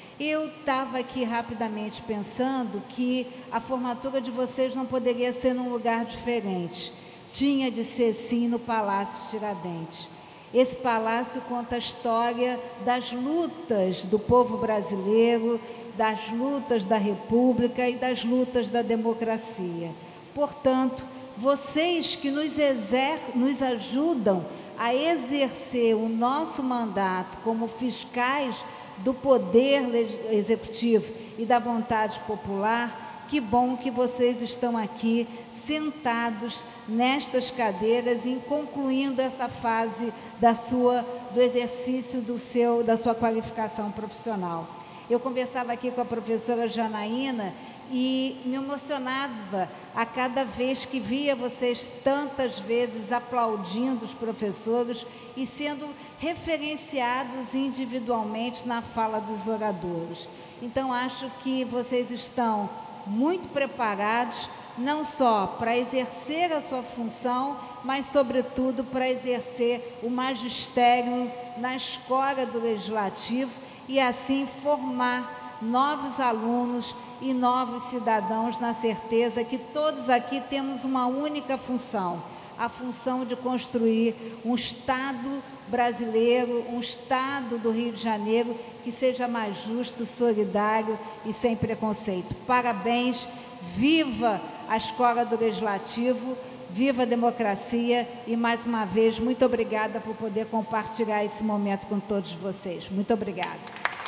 Eu estava aqui rapidamente pensando que a formatura de vocês não poderia ser num lugar diferente. Tinha de ser, sim, no Palácio Tiradentes. Esse palácio conta a história das lutas do povo brasileiro, das lutas da República e das lutas da democracia. Portanto, vocês que nos, exer nos ajudam a exercer o nosso mandato como fiscais do poder executivo e da vontade popular, que bom que vocês estão aqui sentados nestas cadeiras e concluindo essa fase da sua, do exercício do seu, da sua qualificação profissional. Eu conversava aqui com a professora Janaína e me emocionava a cada vez que via vocês tantas vezes aplaudindo os professores e sendo referenciados individualmente na fala dos oradores. Então, acho que vocês estão muito preparados, não só para exercer a sua função, mas, sobretudo, para exercer o magistério na escola do Legislativo e, assim, formar novos alunos e novos cidadãos, na certeza que todos aqui temos uma única função, a função de construir um Estado brasileiro, um Estado do Rio de Janeiro que seja mais justo, solidário e sem preconceito. Parabéns, viva a Escola do Legislativo, viva a democracia e, mais uma vez, muito obrigada por poder compartilhar esse momento com todos vocês. Muito obrigada.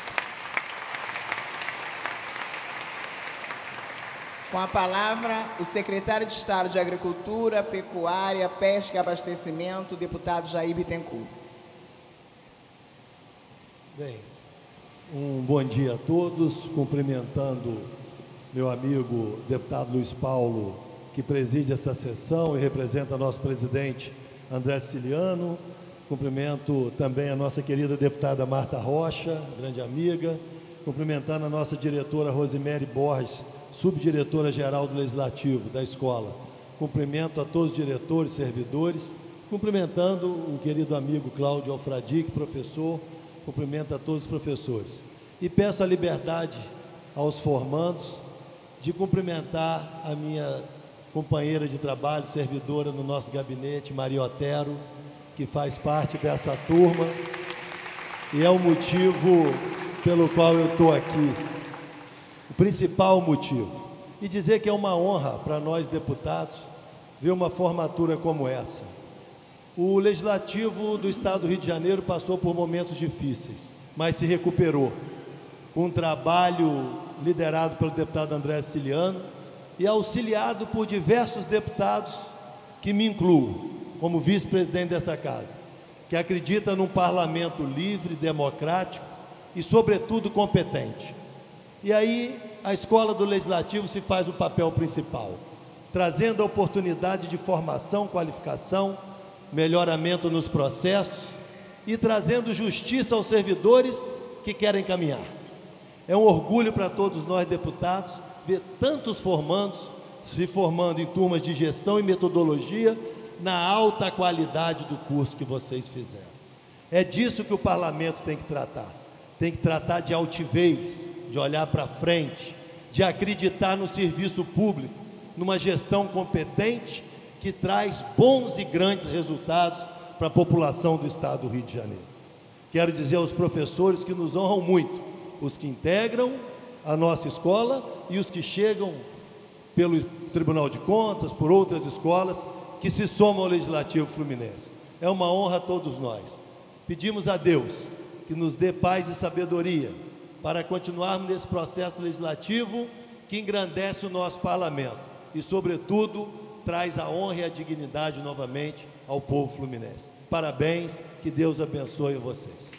Com a palavra, o secretário de Estado de Agricultura, Pecuária, Pesca e Abastecimento, deputado Jair Bittencourt. Bem, um bom dia a todos, cumprimentando meu amigo deputado Luiz Paulo, que preside essa sessão e representa nosso presidente André Ciliano. Cumprimento também a nossa querida deputada Marta Rocha, grande amiga, cumprimentando a nossa diretora Rosemary Borges, subdiretora-geral do Legislativo da escola. Cumprimento a todos os diretores, servidores, cumprimentando o querido amigo Cláudio Alfradique, professor, cumprimento a todos os professores. E peço a liberdade aos formandos de cumprimentar a minha companheira de trabalho, servidora no nosso gabinete, Maria Otero, que faz parte dessa turma e é o motivo pelo qual eu estou aqui. O principal motivo. E dizer que é uma honra para nós, deputados, ver uma formatura como essa. O Legislativo do Estado do Rio de Janeiro passou por momentos difíceis, mas se recuperou, com um trabalho liderado pelo deputado André Ciliano e auxiliado por diversos deputados, que me incluo, como vice-presidente dessa casa, que acredita num parlamento livre, democrático e, sobretudo, competente. E aí a Escola do Legislativo se faz o papel principal, trazendo a oportunidade de formação, qualificação, melhoramento nos processos e trazendo justiça aos servidores que querem caminhar. É um orgulho para todos nós, deputados, ver tantos formandos se formando em turmas de gestão e metodologia na alta qualidade do curso que vocês fizeram. É disso que o parlamento tem que tratar. Tem que tratar de altivez, de olhar para frente, de acreditar no serviço público, numa gestão competente que traz bons e grandes resultados para a população do Estado do Rio de Janeiro. Quero dizer aos professores que nos honram muito, os que integram a nossa escola e os que chegam pelo Tribunal de Contas, por outras escolas, que se somam ao Legislativo Fluminense. É uma honra a todos nós. Pedimos a Deus que nos dê paz e sabedoria para continuarmos nesse processo legislativo que engrandece o nosso parlamento e, sobretudo, traz a honra e a dignidade novamente ao povo fluminense. Parabéns, que Deus abençoe vocês.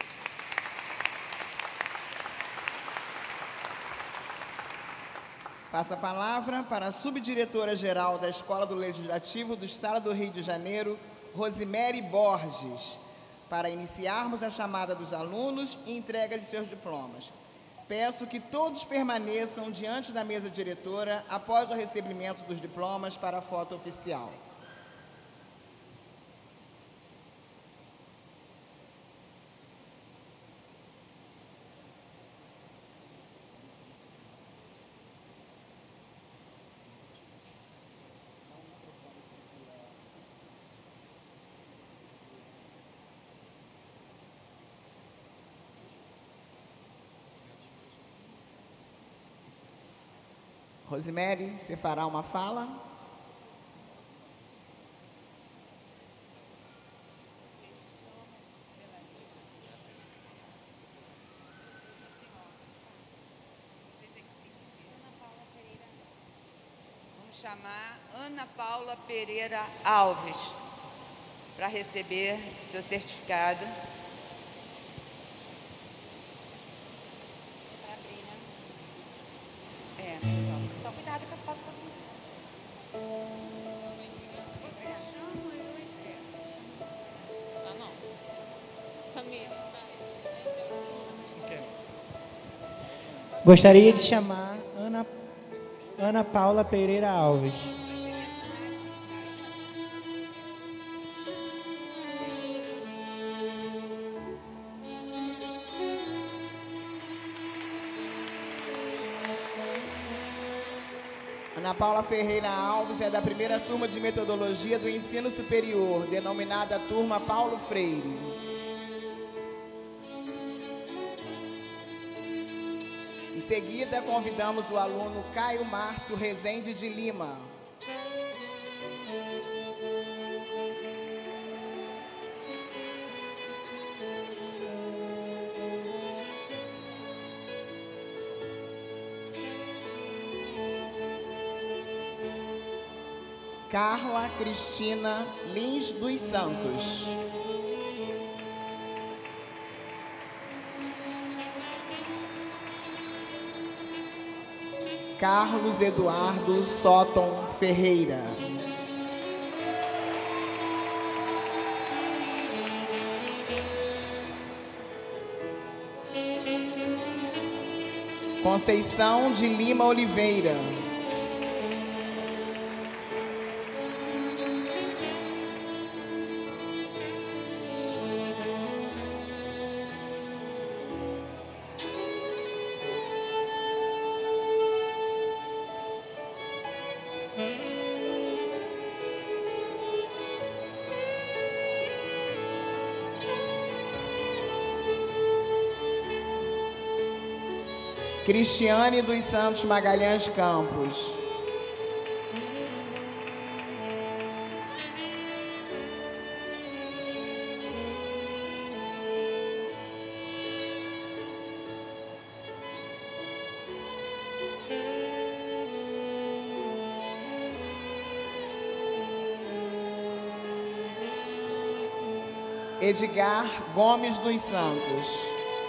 Passa a palavra para a subdiretora-geral da Escola do Legislativo do Estado do Rio de Janeiro, Rosemary Borges, para iniciarmos a chamada dos alunos e entrega de seus diplomas. Peço que todos permaneçam diante da mesa diretora após o recebimento dos diplomas para a foto oficial. Rosemary, você fará uma fala? Vamos chamar Ana Paula Pereira Alves para receber seu certificado. É, Gostaria de chamar Ana, Ana Paula Pereira Alves. Ana Paula Ferreira Alves é da primeira turma de metodologia do ensino superior, denominada Turma Paulo Freire. Em seguida, convidamos o aluno Caio Márcio Rezende de Lima. Carla Cristina Lins dos Santos. Carlos Eduardo Sotton Ferreira. Conceição de Lima Oliveira. Cristiane dos Santos Magalhães Campos. Edgar Gomes dos Santos.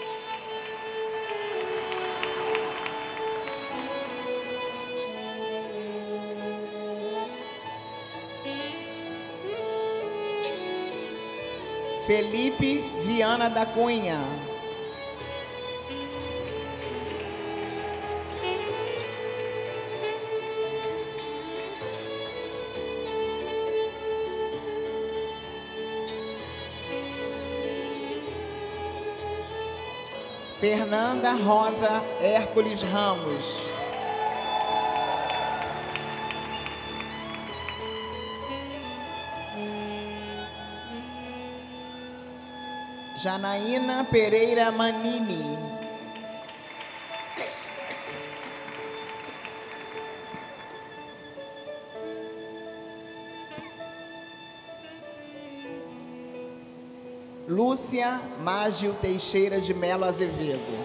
Felipe Viana da Cunha. Fernanda Rosa Hércules Ramos. Janaína Pereira Manini. Lúcia Mágio Teixeira de Melo Azevedo.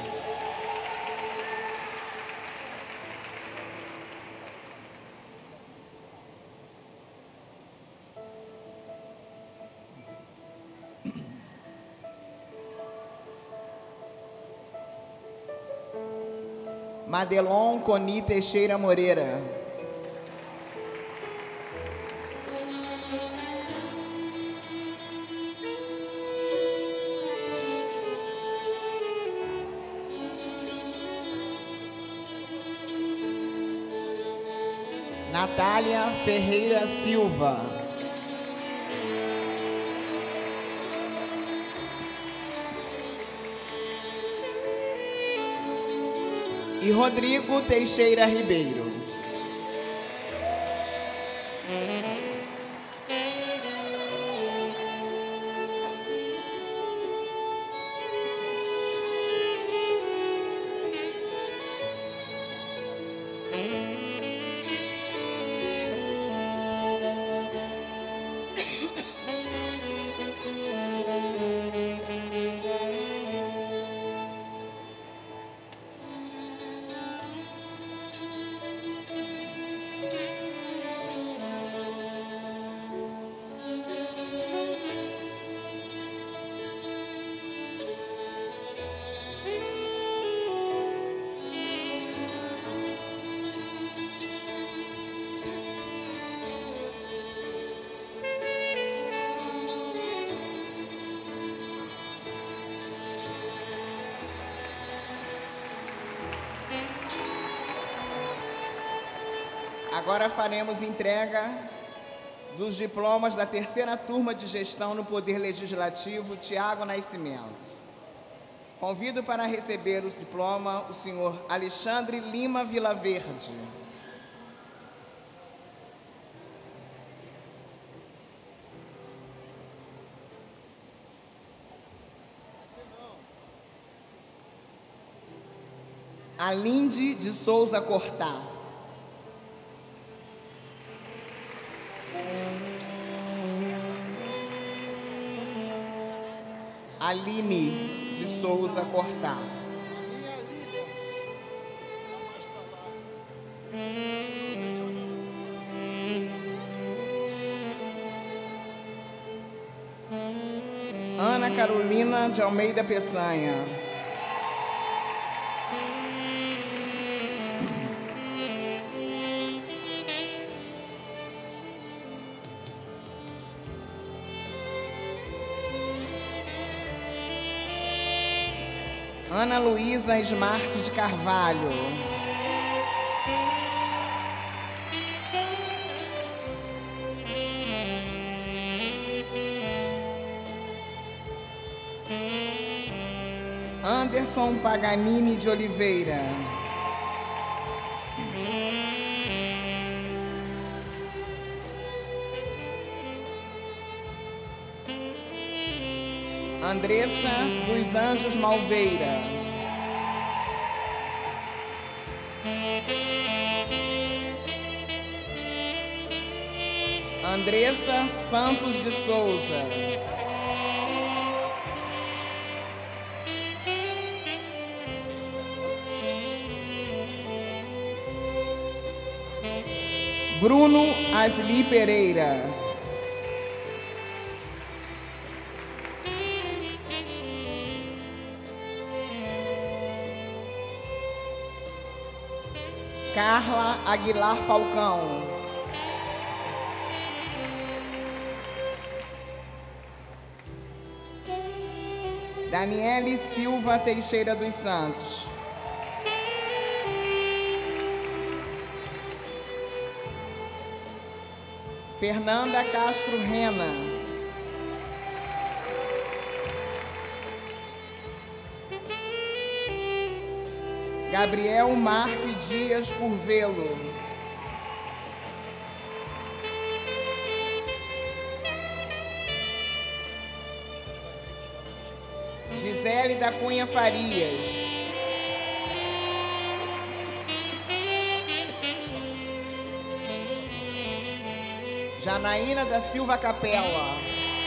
Madelon Coni Teixeira Moreira. Natália Ferreira Silva. E Rodrigo Teixeira Ribeiro. Agora faremos entrega dos diplomas da terceira turma de gestão no Poder Legislativo, Tiago Nascimento. Convido para receber o diploma o senhor Alexandre Lima Vilaverde. Alinde de Souza Cortá. Aline de Souza Cortá. Ana Carolina de Almeida Peçanha. Ana Luísa Smart de Carvalho. Anderson Paganini de Oliveira. Andressa dos Anjos Malveira. Andressa Santos de Souza. Bruno Asli Pereira. Carla Aguilar Falcão. Daniele Silva Teixeira dos Santos. Fernanda Castro Rena. Gabriel Marque Dias Curvelo. Gisele da Cunha Farias. Janaína da Silva Capela.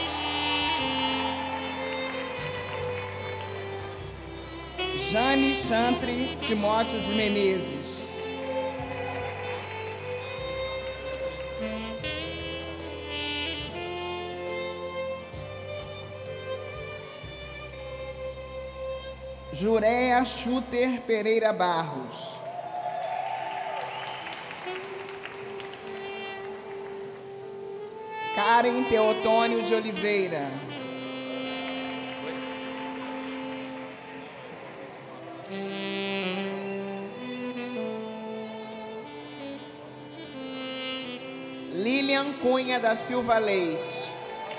Jane Chantre Timóteo de Menezes. Juréia Schutter Pereira Barros. Karen Teotônio de Oliveira. Lilian Cunha da Silva Leite.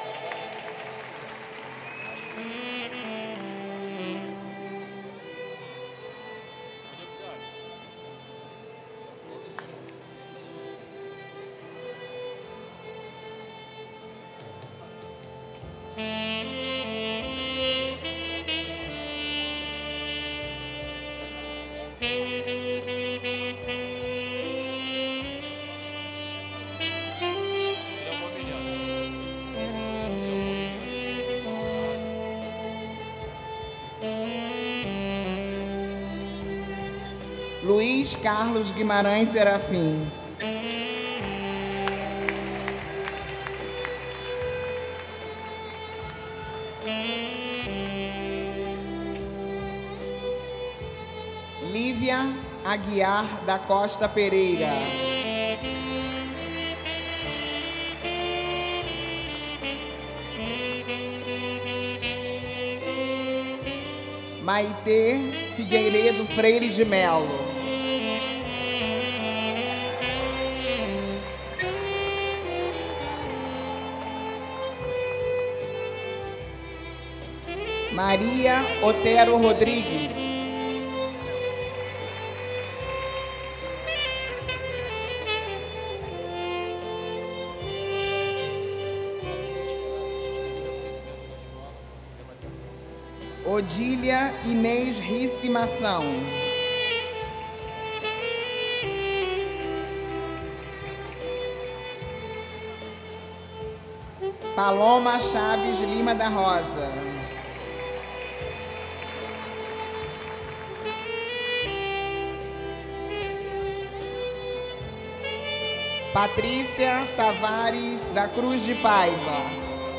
Luiz Carlos Guimarães Serafim. Lívia Aguiar da Costa Pereira. Maitê Figueiredo Freire de Melo. Maria Otero Rodrigues. Odília Inês Ricimação. Paloma Chaves Lima da Rosa. Patrícia Tavares da Cruz de Paiva.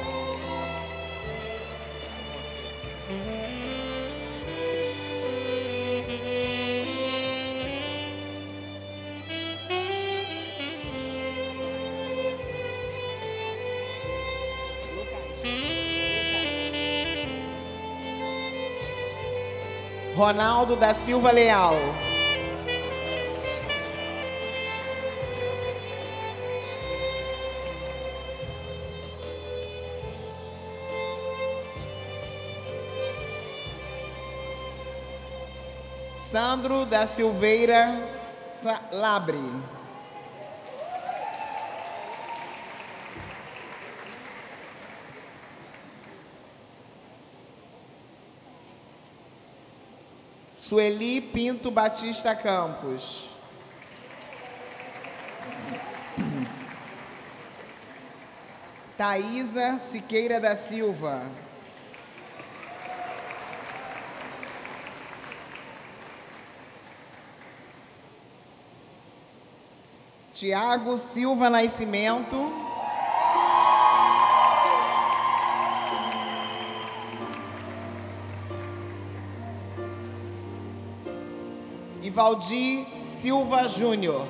Ronaldo da Silva Leal. Sandro da Silveira Labre. Sueli Pinto Batista Campos. Thaisa Siqueira da Silva. Tiago Silva Nascimento. E Valdir Silva Júnior.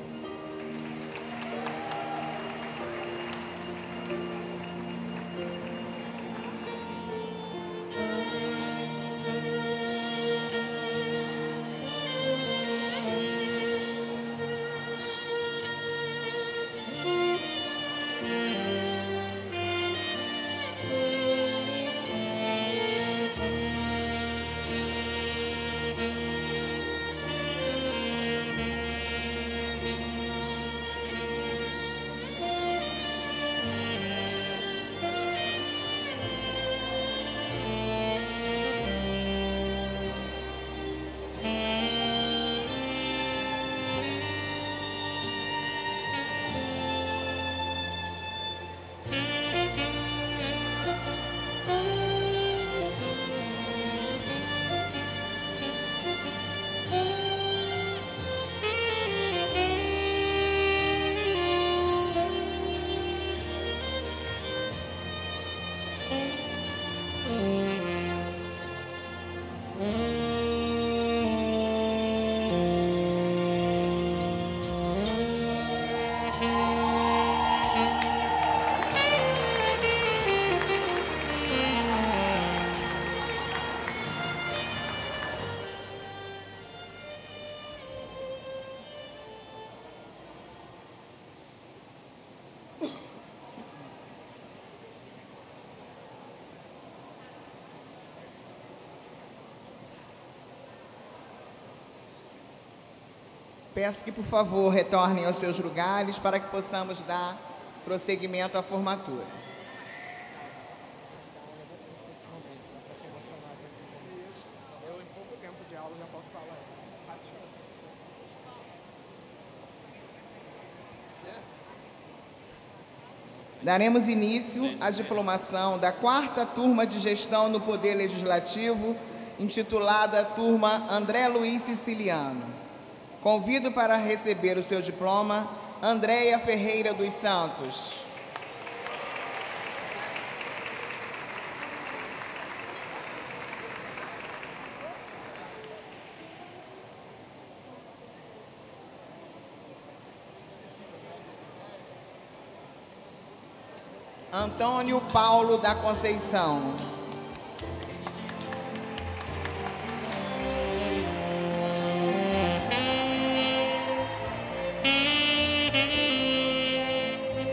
Peço que, por favor, retornem aos seus lugares para que possamos dar prosseguimento à formatura. Daremos início à diplomação da quarta turma de gestão no Poder Legislativo, intitulada Turma André Luiz Siciliano. Convido para receber o seu diploma Andréia Ferreira dos Santos. Antônio Paulo da Conceição.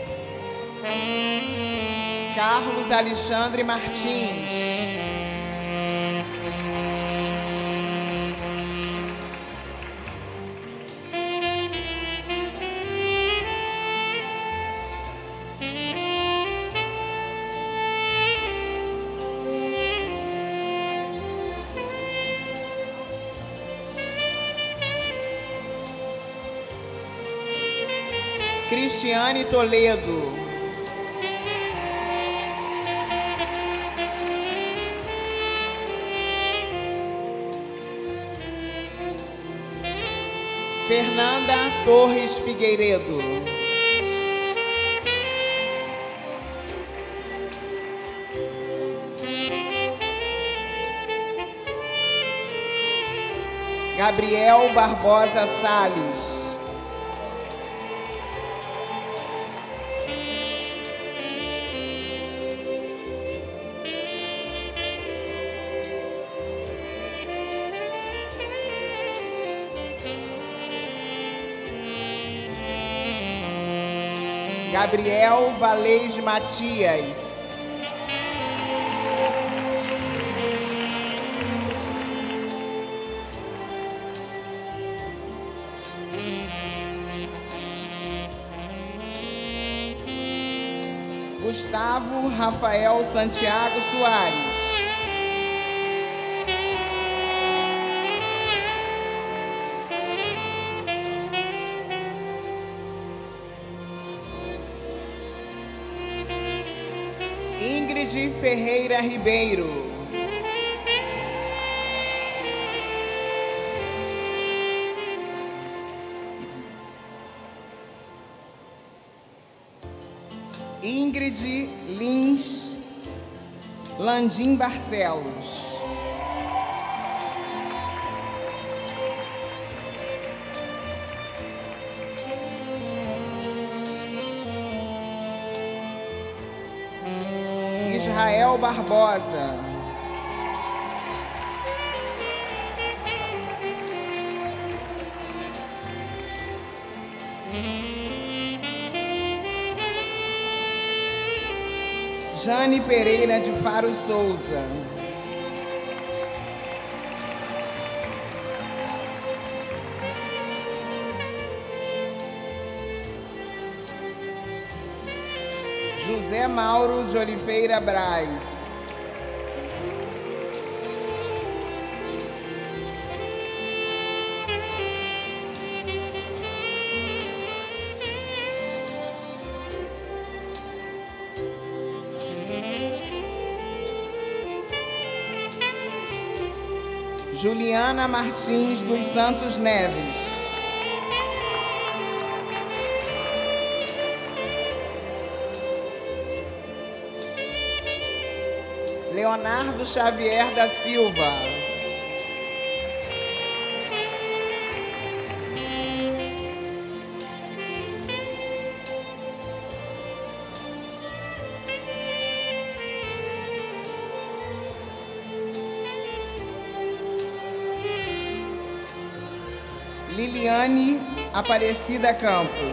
Carlos Alexandre Martins. Cristiane Toledo. Fernanda Torres Figueiredo. Gabriel Barbosa Salles. Gabriel Valês Matias. Gustavo Rafael Santiago Soares. Ingrid Ferreira Ribeiro. Ingrid Lins Landim Barcelos. Israel Barbosa. Jane Pereira de Faro Souza. José Mauro de Oliveira Braz. Juliana Martins dos Santos Neves. Leonardo Xavier da Silva. Liliane Aparecida Campos.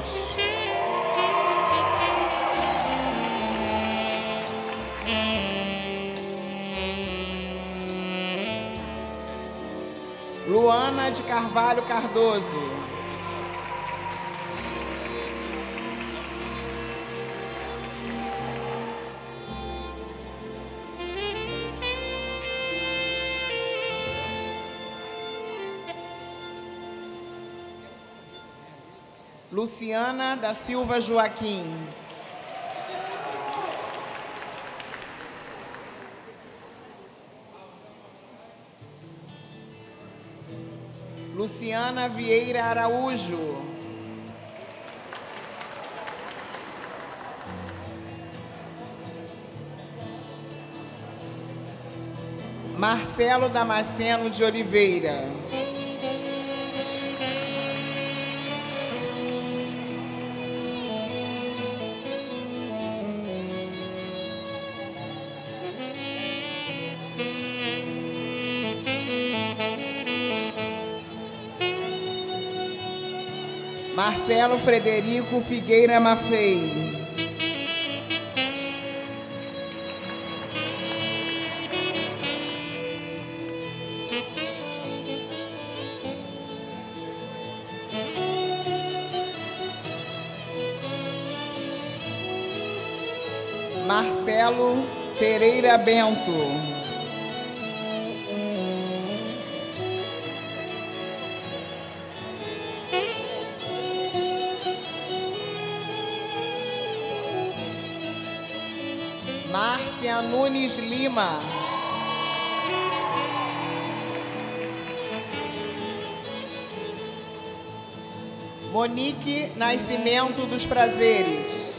Luana de Carvalho Cardoso. Luciana da Silva Joaquim. Luciana Vieira Araújo. Marcelo Damasceno de Oliveira. Marcelo Frederico Figueira Maffei. Marcelo Pereira Bento. Márcia Nunes Lima. Monique Nascimento dos Prazeres.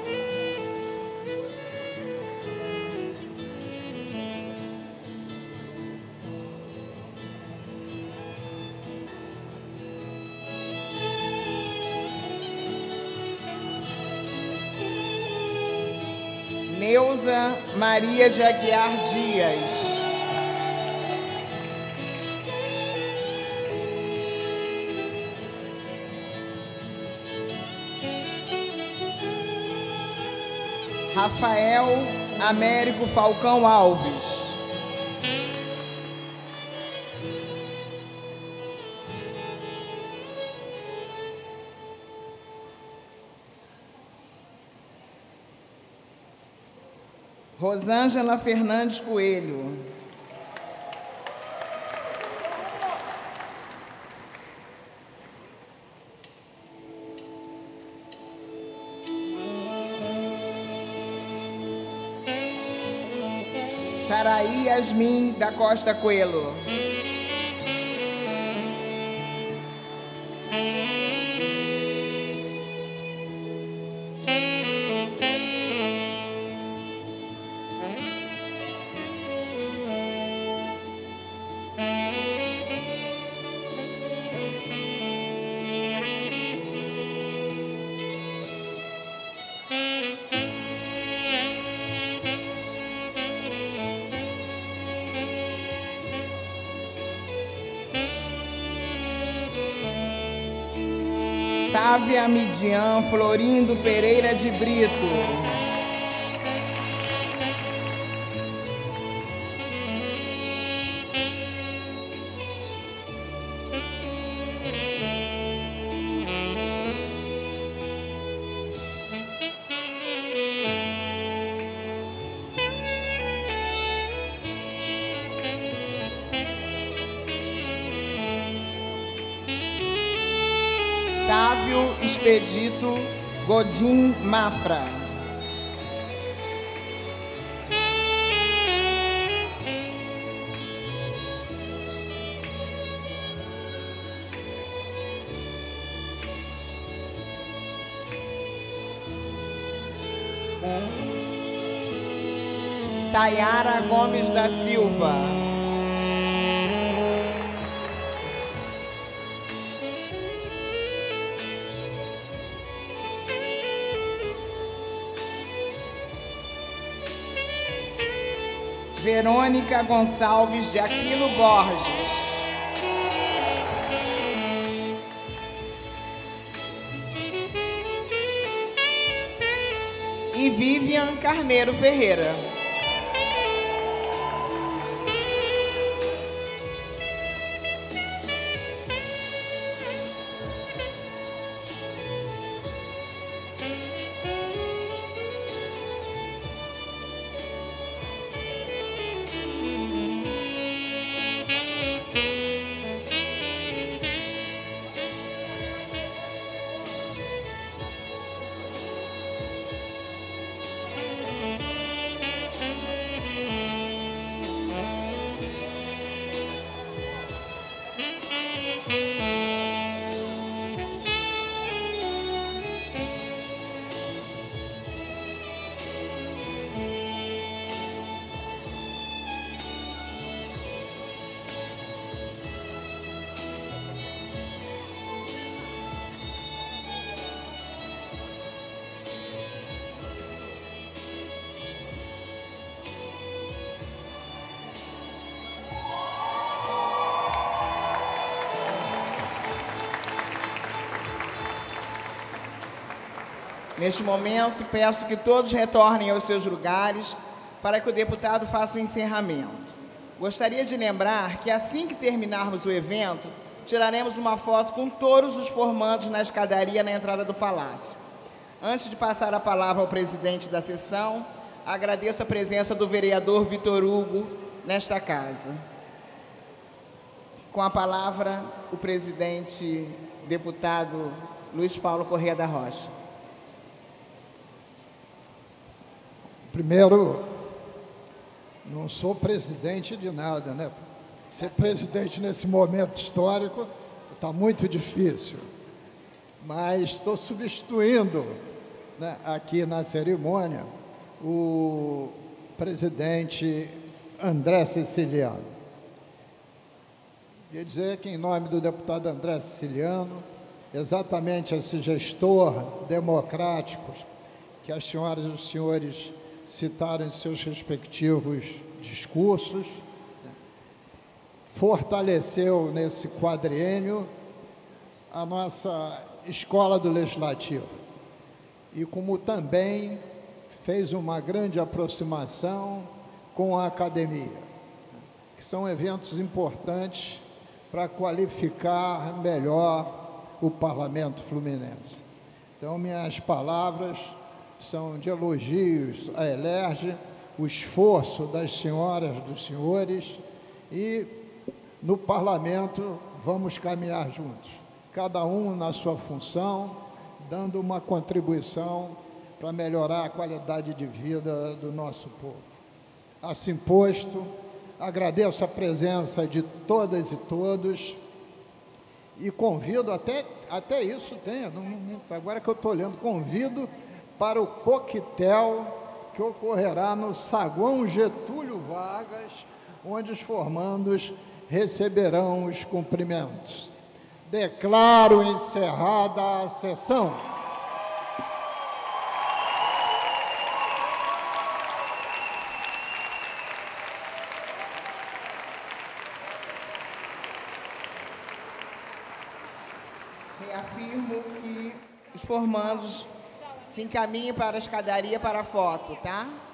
Neuza Maria de Aguiar Dias. Rafael Américo Falcão Alves. Rosângela Fernandes Coelho. Saraí Yasmin da Costa Coelho. Sávia Midian Florindo Pereira de Brito. Sávio Expedito Godin Mafra. Tayara Gomes da Silva. Verônica Gonçalves de Aquino Borges. E Vivian Carneiro Ferreira. Neste momento, peço que todos retornem aos seus lugares para que o deputado faça o encerramento. Gostaria de lembrar que, assim que terminarmos o evento, tiraremos uma foto com todos os formandos na escadaria na entrada do Palácio. Antes de passar a palavra ao presidente da sessão, agradeço a presença do vereador Vitor Hugo nesta casa. Com a palavra, o presidente deputado Luiz Paulo Corrêa da Rocha. Primeiro, não sou presidente de nada, né? Ser presidente nesse momento histórico está muito difícil. Mas estou substituindo, né, aqui na cerimônia o presidente André Siciliano. Queria dizer que, em nome do deputado André Siciliano, exatamente esse gestor democrático que as senhoras e os senhores citaram em seus respectivos discursos, né, fortaleceu nesse quadriênio a nossa Escola do Legislativo e como também fez uma grande aproximação com a academia, que são eventos importantes para qualificar melhor o Parlamento Fluminense. Então, minhas palavras são de elogios à Elerge, o esforço das senhoras, dos senhores, e no Parlamento vamos caminhar juntos, cada um na sua função, dando uma contribuição para melhorar a qualidade de vida do nosso povo. Assim posto, agradeço a presença de todas e todos e convido, até, até isso tem, não, não, agora que eu estou olhando, convido para o coquetel que ocorrerá no saguão Getúlio Vargas, onde os formandos receberão os cumprimentos. Declaro encerrada a sessão. Reafirmo que os formandos se encaminhem para a escadaria para a foto, tá?